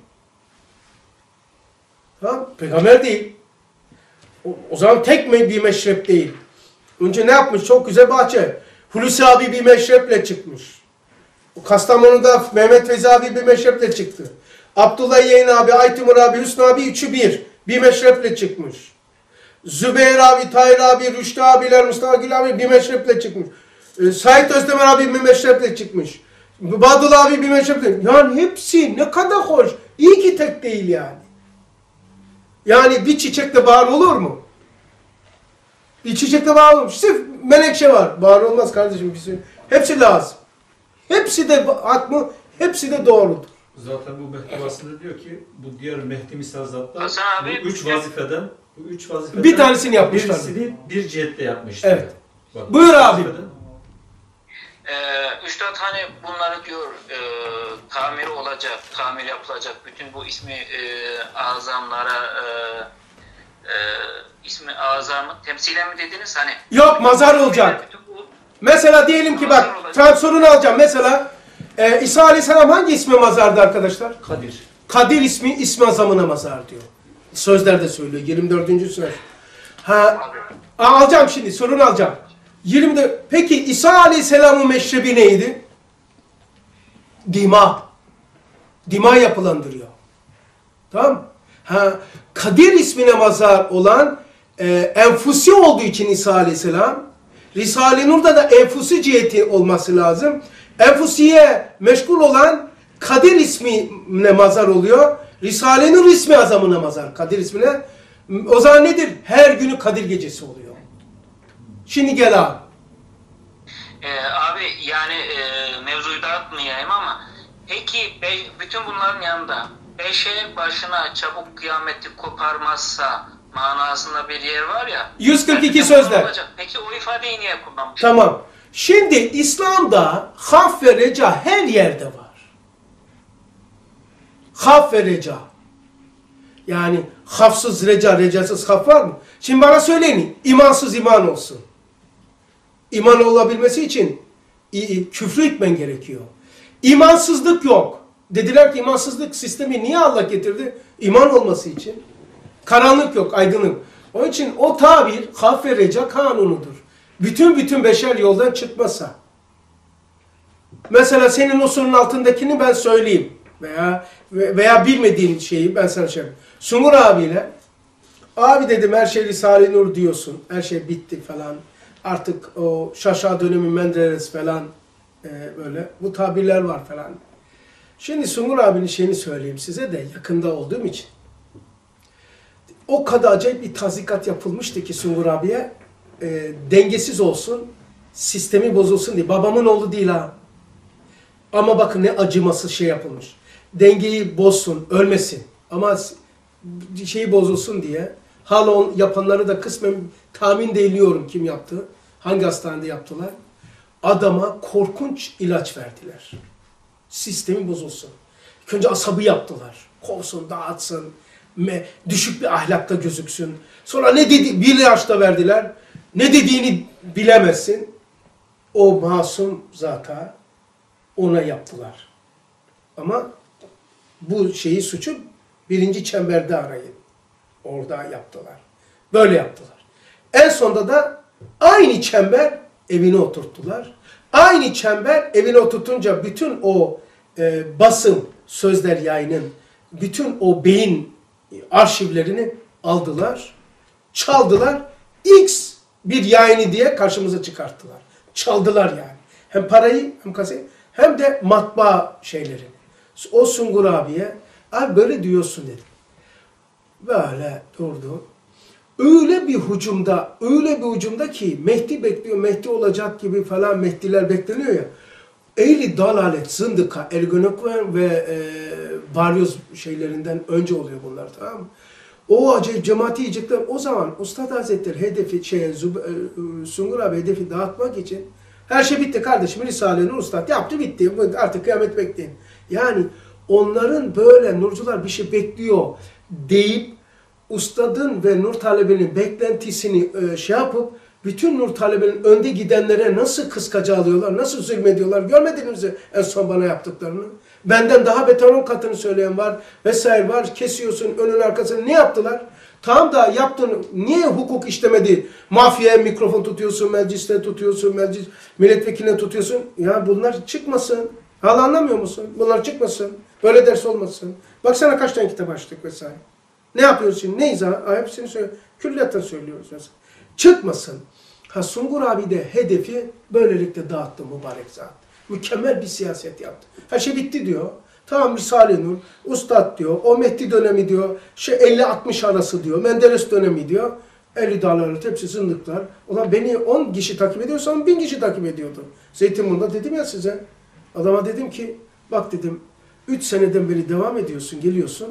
Peygamber değil. O zaman tek bir meşrep değil. Önce ne yapmış? Çok güzel bahçe. Hulusi abi bir meşreple çıkmış. Kastamonu'da Mehmet Feyzi abi bir meşreple çıktı. Abdullah Yeğen abi, Aytimur abi, Hüsnü abi üçü bir meşreple çıkmış. Zübeyir abi, Tahir abi, Rüştü abiler, Mustafa Gül abi bir meşreple çıkmış. Sait Özdemir abi bir meşreple çıkmış. Badul abi bir meşreple. Yani hepsi ne kadar hoş. İyi ki tek değil yani. Yani bir çiçekle bahar olur mu? Bir çiçekle bahar olur mu? Sırf menekşe var. Bahar olmaz kardeşim. Hepsi lazım. Hepsi de hak mı? Hepsi de doğrudur. Zaten bu mektubasında diyor ki bu diğer Mehdi misal zatlar Hasan abi, bu üç vazifeden bir tanesini yapmışlar. Birisini bir cihette yapmışlar. Evet. Bak, buyur abi. Üstad hani bunları diyor tamiri olacak, tamir yapılacak. Bütün bu ismi azamlara ismi azamı temsilen mi dediniz? Hani yok mazar olacak. Mesela diyelim ki bak tam sorunu alacağım. Mesela İsa Aleyhisselam hangi isme mazardı arkadaşlar? Kadir. Kadir ismi azamına mazar diyor. Sözlerde söylüyor 24. söz. Alacağım şimdi sorunu alacağım. 20'de peki İsa Aleyhisselam'ın meşrebi neydi? Dima. Dima yapılandırıyor. Tamam? Kadir ismine mazar olan enfusi olduğu için İsa Aleyhisselam, Risale-i Nur'da da enfusi ciheti olması lazım. Enfusiye meşgul olan Kadir ismine mazar oluyor. Risale-i Nur ismi azamına mazar. Kadir ismine. O zaman nedir? Her günü Kadir gecesi oluyor. Şimdi gel abi. Abi yani mevzuyu dağıtmayayım ama peki bütün bunların yanında eşe başına çabuk kıyameti koparmazsa manasında bir yer var ya. 142 sözler. Olacak. Peki o ifadeyi niye kullanmış? Tamam. Şimdi İslam'da haf ve reca her yerde var. Haf ve reca. Yani hafsız reca, recasız haf var mı? Şimdi bana söyleyin, imansız iman olsun. İman olabilmesi için küfrü etmen gerekiyor. İmansızlık yok. Dediler ki imansızlık sistemi niye Allah getirdi? İman olması için. Karanlık yok, aydınlık. Onun için o tabir haf ve reca kanunudur. Bütün beşer yoldan çıkmasa. Mesela senin o sorunun altındakini ben söyleyeyim. Veya bilmediğin şeyi ben sana söyleyeyim. Sungur abiyle, abi dedim her şey Risale-i Nur diyorsun. Her şey bitti falan. Artık o Şaşa dönemi Menderes falan böyle. Bu tabirler var falan. Şimdi Sungur abinin şeyini söyleyeyim size de yakında olduğum için. O kadar acayip bir tazikat yapılmıştı ki Sungur abiye dengesiz olsun, sistemi bozulsun diye. Babamın oğlu değil ha. Ama bakın ne acımasız şey yapılmış. Dengeyi bozsun, ölmesin. Ama şeyi bozulsun diye. Hala yapanları da kısmen tahmin de ediyorum kim yaptı. Hangi hastanede yaptılar. Adama korkunç ilaç verdiler. Sistemi bozulsun. İlk önce asabı yaptılar. Kovsun, dağıtsın. Düşük bir ahlakta gözüksün. Sonra ne dedi? Bir ilaç da verdiler. Ne dediğini bilemezsin. O masum zata ona yaptılar. Ama bu şeyi suçu birinci çemberde arayın. Orada yaptılar. Böyle yaptılar. En sonunda da aynı çember evine oturttular. Aynı çember evine oturtunca bütün o basın, sözler yayının, bütün o beyin arşivlerini aldılar, çaldılar. X bir yayını diye karşımıza çıkarttılar. Çaldılar yani. Hem parayı hem kasayı hem de matbaa şeyleri. O Sungur abiye abi böyle diyorsun dedim. Böyle durdu. Öyle bir hücumda ki Mehdi bekliyor, Mehdi olacak gibi falan Mehdiler bekleniyor ya. Ehli dalalet, zındıka, ergonokven ve balyoz şeylerinden önce oluyor bunlar, tamam mı? O acayip cemaati yiyecekler. O zaman Ustad Hazretleri hedefi, Sungur abi hedefi dağıtmak için her şey bitti kardeşim. Risale-i Nur Ustad yaptı bitti. Artık kıyamet bekleyin. Yani onların böyle nurcular bir şey bekliyor deyip Ustad'ın ve nur talebinin beklentisini şey yapıp bütün nur talebenin önde gidenlere nasıl kıskaca alıyorlar, nasıl zulmediyorlar. Görmediniz mi en son bana yaptıklarını? Benden daha beter 10 katını söyleyen var vesaire var. Kesiyorsun önün arkasını. Ne yaptılar? Tam da yaptığını niye hukuk işlemedi? Mafyaya mikrofon tutuyorsun, mecliste tutuyorsun, milletvekiline tutuyorsun. Ya bunlar çıkmasın. Hala anlamıyor musun? Bunlar çıkmasın. Böyle ders olmasın. Baksana kaç tane kitap açtık vesaire. Ne yapıyoruz şimdi? Ne izah? Hepsini söylüyoruz. Külliyattan söylüyoruz mesela. Çıkmasın. Sungur abi de hedefi böylelikle dağıttı mübarek zat. Mükemmel bir siyaset yaptı. Her şey bitti diyor. Tamam Risale-i Nur, Ustad diyor, o Mehdi dönemi diyor, 50-60 arası diyor, Menderes dönemi diyor. 50 dağlarlık hepsi zındıklar. Ulan beni 10 kişi takip ediyorsa 1000 kişi takip ediyordu. Zeytinburnu'nda dedim ya size. Adama dedim ki, bak dedim, 3 seneden beri devam ediyorsun, geliyorsun.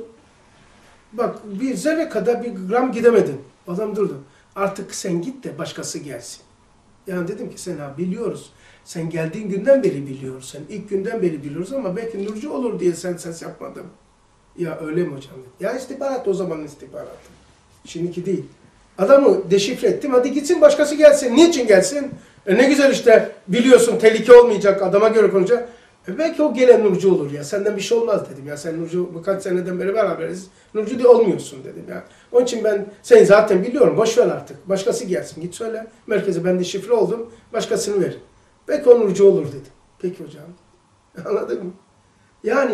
Bak bir zerre kadar bir gram gidemedin. Adam durdu. Artık sen git de başkası gelsin. Yani dedim ki sen biliyoruz. Sen geldiğin günden beri biliyoruz. Sen ilk günden beri biliyoruz ama belki nurcu olur diye sen ses yapmadın. Ya öyle mi hocam? Ya istihbarat o zaman istihbaratı. Şimdiki değil. Adamı deşifre ettim. Hadi gitsin başkası gelsin. Niçin gelsin? Ne güzel işte biliyorsun tehlike olmayacak. Adama göre konuşacak. Belki o gelen nurcu olur ya. Senden bir şey olmaz dedim ya. Sen nurcu birkaç seneden beri beraberiz. Nurcu diye olmuyorsun dedim ya. Onun için ben seni zaten biliyorum. Boş ver artık. Başkası gelsin. Git söyle. Merkeze ben de şifre oldum. Başkasını ver. Belki o nurcu olur dedim. Peki hocam. Anladın mı? Yani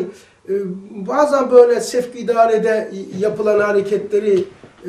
bazen böyle sevk idarede yapılan hareketleri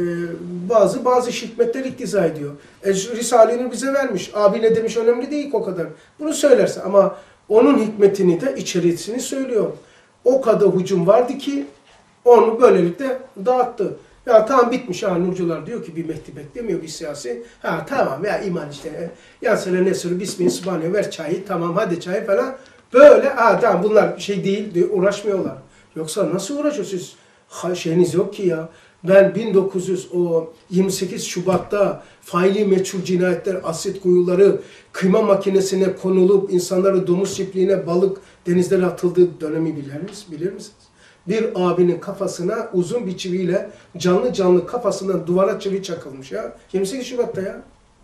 bazı hikmetler iktiza ediyor. Risale'ni bize vermiş. Abi ne demiş önemli değil o kadar. Bunu söylerse ama onun hikmetini de içerisini söylüyor. O kadar hücum vardı ki onu böylelikle dağıttı. Ya tamam bitmiş ha nurcular diyor ki bir Mehdi beklemiyor bir siyasi. Ha tamam ya iman işte. Yansıra nesuru bismillahirrahmanirrahim ver çayı tamam hadi çayı falan. Böyle ha tamam bunlar bir şey değil diye uğraşmıyorlar. Yoksa nasıl uğraşıyorsunuz? Şeyiniz yok ki ya. Ben 28 Şubat'ta faili meçhul cinayetler, asit kuyuları, kıyma makinesine konulup insanları domuz çiftliğine, balık denizlere atıldığı dönemi bilir misiniz? Bir abinin kafasına uzun bir çiviyle canlı kafasından duvara çivi çakılmış ya. 28 Şubat'ta ya.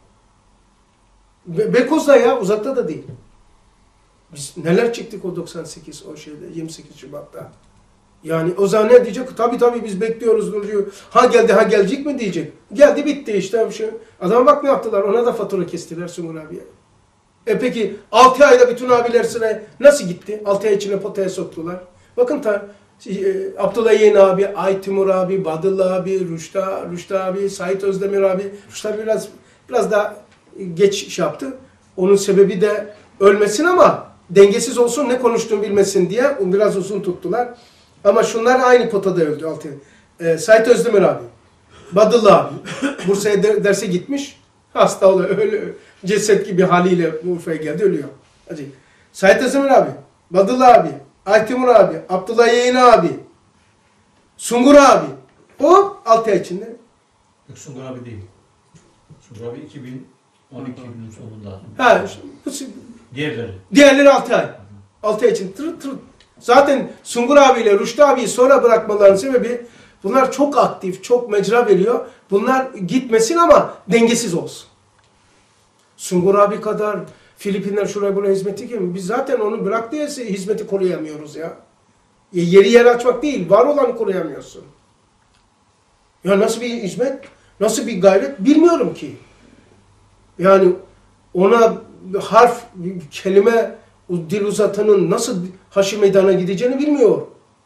Beykoz'da ya, uzakta da değil. Biz neler çektik o 98 o şeyde 28 Şubat'ta. Yani o zaman ne diyecek? Tabii biz bekliyoruz diyor. Ha geldi ha gelecek mi diyecek. Geldi bitti işte bir şey. Adama bak ne yaptılar. Ona da fatura kestiler Sungur abiye. Peki 6 ayda bütün abiler sıraya nasıl gitti? 6 ay içine potaya soktular. Bakın Abdullah Yeğen abi, Aytimur abi, Badıllı abi, Rüştü abi, Sait Özdemir abi. Rüştü abi biraz daha geç şey yaptı. Onun sebebi de ölmesin ama dengesiz olsun, ne konuştuğunu bilmesin diye biraz uzun tuttular. Ama şunlar aynı potada öldü. Sait Özdemir abi, Badıllı abi. Bursa'ya derse gitmiş. Hasta oluyor. Öyle ceset gibi haliyle Urfa'ya geldi, ölüyor. Hadi. Sait Özdemir abi, Badıllı abi, Aytimur abi, Abdullah Yeğen abi, Sungur abi. O 6 ay içinde. Yok, Sungur abi değil. Sungur abi 2012'nin sonunda. Ha, Diğerleri 6 ay. 6 ay için tırıt. Zaten Sungur abiyle Rüştü abiyi sonra bırakmalarının sebebi bunlar çok aktif, çok mecra veriyor. Bunlar gitmesin ama dengesiz olsun. Sungur abi kadar Filipinler şuraya buraya hizmeti gibi. Biz zaten onu bıraktığı hizmeti koruyamıyoruz ya. Yeri açmak değil, var olanı koruyamıyorsun. Ya nasıl bir hizmet, nasıl bir gayret bilmiyorum ki. Yani ona harf, kelime, dil uzatanın nasıl Haşim Meydan'a gideceğini bilmiyor.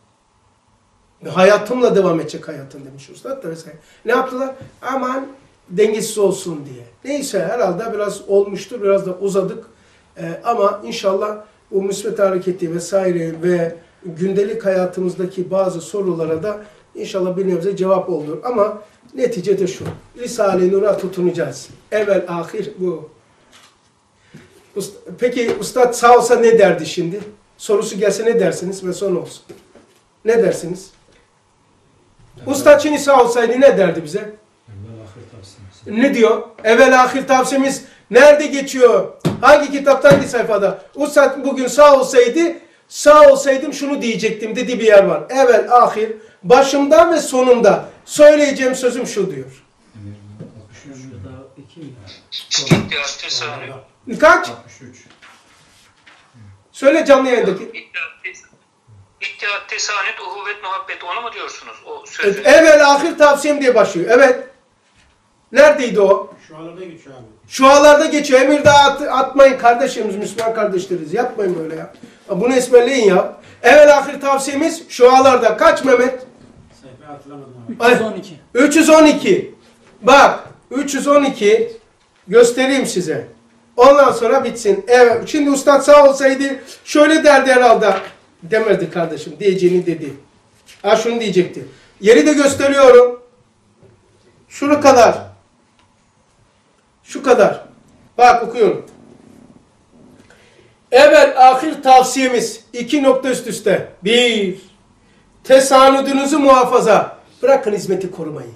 Hayatımla devam edecek hayatın demiş Üstad da vesaire. Ne yaptılar? Aman dengesiz olsun diye. Neyse herhalde biraz olmuştur, biraz da uzadık. Ama inşallah bu müsbet hareketi vesaire ve gündelik hayatımızdaki bazı sorulara da inşallah bir nebze cevap olur. Ama neticede şu, Risale-i Nur'a tutunacağız. Evvel ahir bu. Peki Üstad sağ olsa ne derdi şimdi? Sorusu gelse ne dersiniz ve son olsun. Ne dersiniz? Üstad şimdi sağ olsaydı ne derdi bize? Evvel ahir tavsiyemiz. Ne diyor? Evvel ahir tavsiyemiz nerede geçiyor? Hangi kitapta, hangi sayfada? Üstad bugün sağ olsaydım şunu diyecektim dediği bir yer var. Evvel ahir, başımda ve sonunda söyleyeceğim sözüm şu diyor. Kaç? 63. Söyle canlı yayındaki. İttihat, tesanüt, uhuvvet, muhabbet, onu mu diyorsunuz? O sözü. Evvel ahir tavsiyem diye başlıyor. Evet. Neredeydi o? Şualarda geçiyor abi. Şualarda geçiyor. Emir daha atmayın kardeşimiz, Müslüman kardeşleriz. Yapmayın böyle ya. Bunu esmerleyin ya. Evvel ahir tavsiyemiz şualarda. Kaç Mehmet? Sayfayı hatırlamadım abi. 312. 312. Bak 312 göstereyim size. Ondan sonra bitsin. Evet. Şimdi Üstad sağ olsaydı şöyle derdi herhalde. Demedi kardeşim. Diyeceğini dedi. Ha şunu diyecekti. Yeri de gösteriyorum. Şunu kadar. Şu kadar. Bak okuyorum. Evvel ahir tavsiyemiz 2 nokta üst üste. 1. Tesanüdünüzü muhafaza. Bırakın hizmeti korumayı.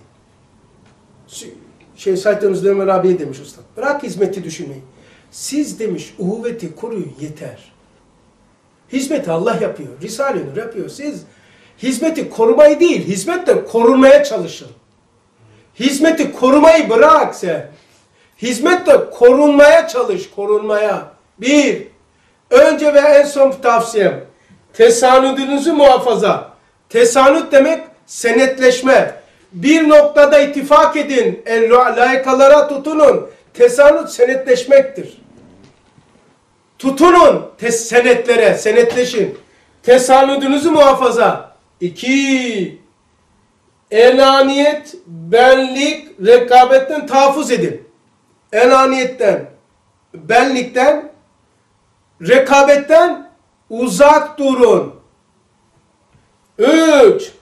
Sait Özdemir abiye demiş usta. Bırak hizmeti düşünmeyi. Siz demiş uhuvveti koruyun yeter. Hizmeti Allah yapıyor. Risale-i Nur yapıyor. Siz hizmeti korumayı değil, hizmetle korunmaya çalışın. Hizmeti korumayı bırak sen. Hizmetle korunmaya çalış, korunmaya. 1. Önce ve en son tavsiyem. Tesanüdünüzü muhafaza. Tesanüt demek senetleşme. Bir noktada ittifak edin. Layıkalara tutunun. Tesanüt senetleşmektir. Tutunun senetlere, senetleşin. Tesanüdünüzü muhafaza. 2. Enaniyet, benlik, rekabetten tahaffuz edin. Enaniyetten, benlikten, rekabetten uzak durun. 3.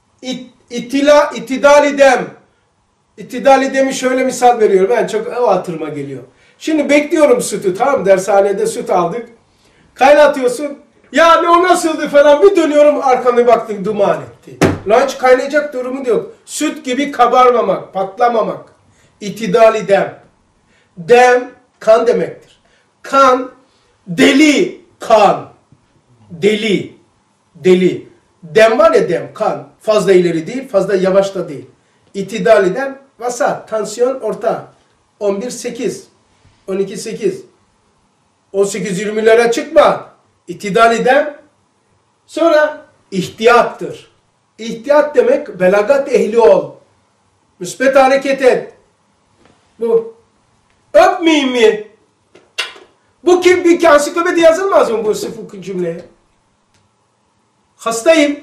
İtidal idem. İtidal idemi şöyle misal veriyorum. Ben çok hatırıma geliyor. Şimdi bekliyorum sütü, tamam mı? Dershanede süt aldık. Kaynatıyorsun. Ya ne o nasıldı falan bir dönüyorum arkamda baktım duman etti. Lan hiç kaynayacak durumu da yok. Süt gibi kabarmamak, patlamamak. İtidali dem. Dem kan demektir. Kan, deli kan. Deli. Deli. Dem var ya dem, kan. Fazla ileri değil, fazla yavaş da değil. İtidali dem, vasat. Tansiyon orta. 11-8. 12-8. 18-20'lere çıkma. İtidali dem. Sonra ihtiyattır. İhtiyat demek belagat ehli ol. Müsbet hareket et. Bu. Öpmeyeyim mi? Bu kim? Bir ansiklopedi yazılmaz mı bu sıfır cümleye? Hastayım.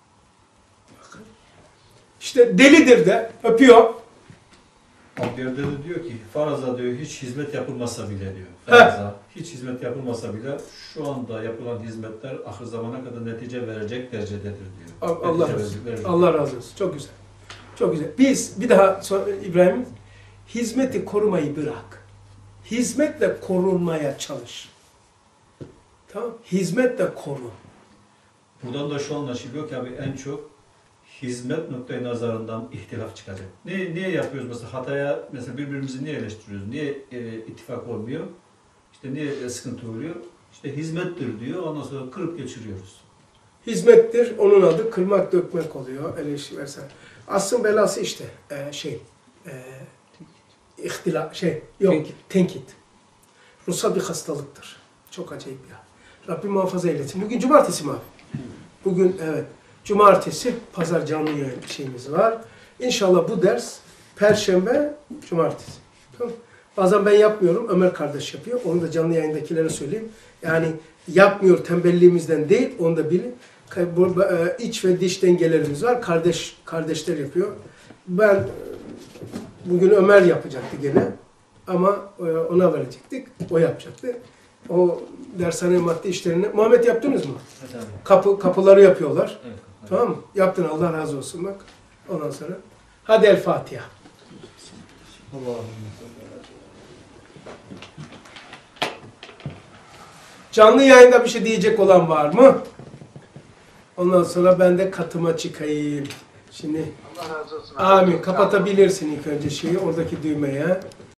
İşte delidir de öpüyor. Bir yerde de diyor ki faraza diyor hiç hizmet yapılmasa bile diyor. Faraza hiç hizmet yapılmasa bile şu anda yapılan hizmetler ahir zamana kadar netice verecek derecededir diyor. Allah razı olsun. Allah razı olsun. Çok güzel. Çok güzel. Biz bir daha İbrahim, hizmeti korumayı bırak. Hizmetle korunmaya çalış. Tamam? Hizmetle koru. Buradan da şu anlaşılıyor ki abi en çok hizmet noktayı nazarından ihtilaf çıkacak. Niye yapıyoruz mesela hataya mesela birbirimizi niye eleştiriyoruz? Niye ittifak olmuyor? İşte niye sıkıntı oluyor? İşte hizmettir diyor. Ondan sonra kırıp geçiriyoruz. Hizmettir. Onun adı kırmak dökmek oluyor. Eleştirirsen. Aslın belası işte tenkit. Ruhsal bir hastalıktır. Çok acayip ya. Rabbim muhafaza eylesin. Bugün cumartesi mi abi? Bugün evet. Cumartesi, pazar canlı yayın şeyimiz var. İnşallah bu ders perşembe, cumartesi. Tamam. Bazen ben yapmıyorum, Ömer kardeş yapıyor. Onu da canlı yayındakilere söyleyeyim. Yani yapmıyor tembelliğimizden değil, onu da bilin. İç ve dış dengelerimiz var. Kardeşler yapıyor. Ben bugün Ömer yapacaktı gene. Ama ona verecektik. O yapacaktı. O dershane madde işlerini. Muhammed yaptınız mı? Evet abi. Kapıları yapıyorlar. Evet. Tamam mı? Yaptın, Allah razı olsun bak. Ondan sonra. Hadi El Fatiha. Canlı yayında bir şey diyecek olan var mı? Ondan sonra ben de katıma çıkayım. Şimdi. Allah razı olsun. Amin. Kapatabilirsin ilk önce şeyi, oradaki düğmeye.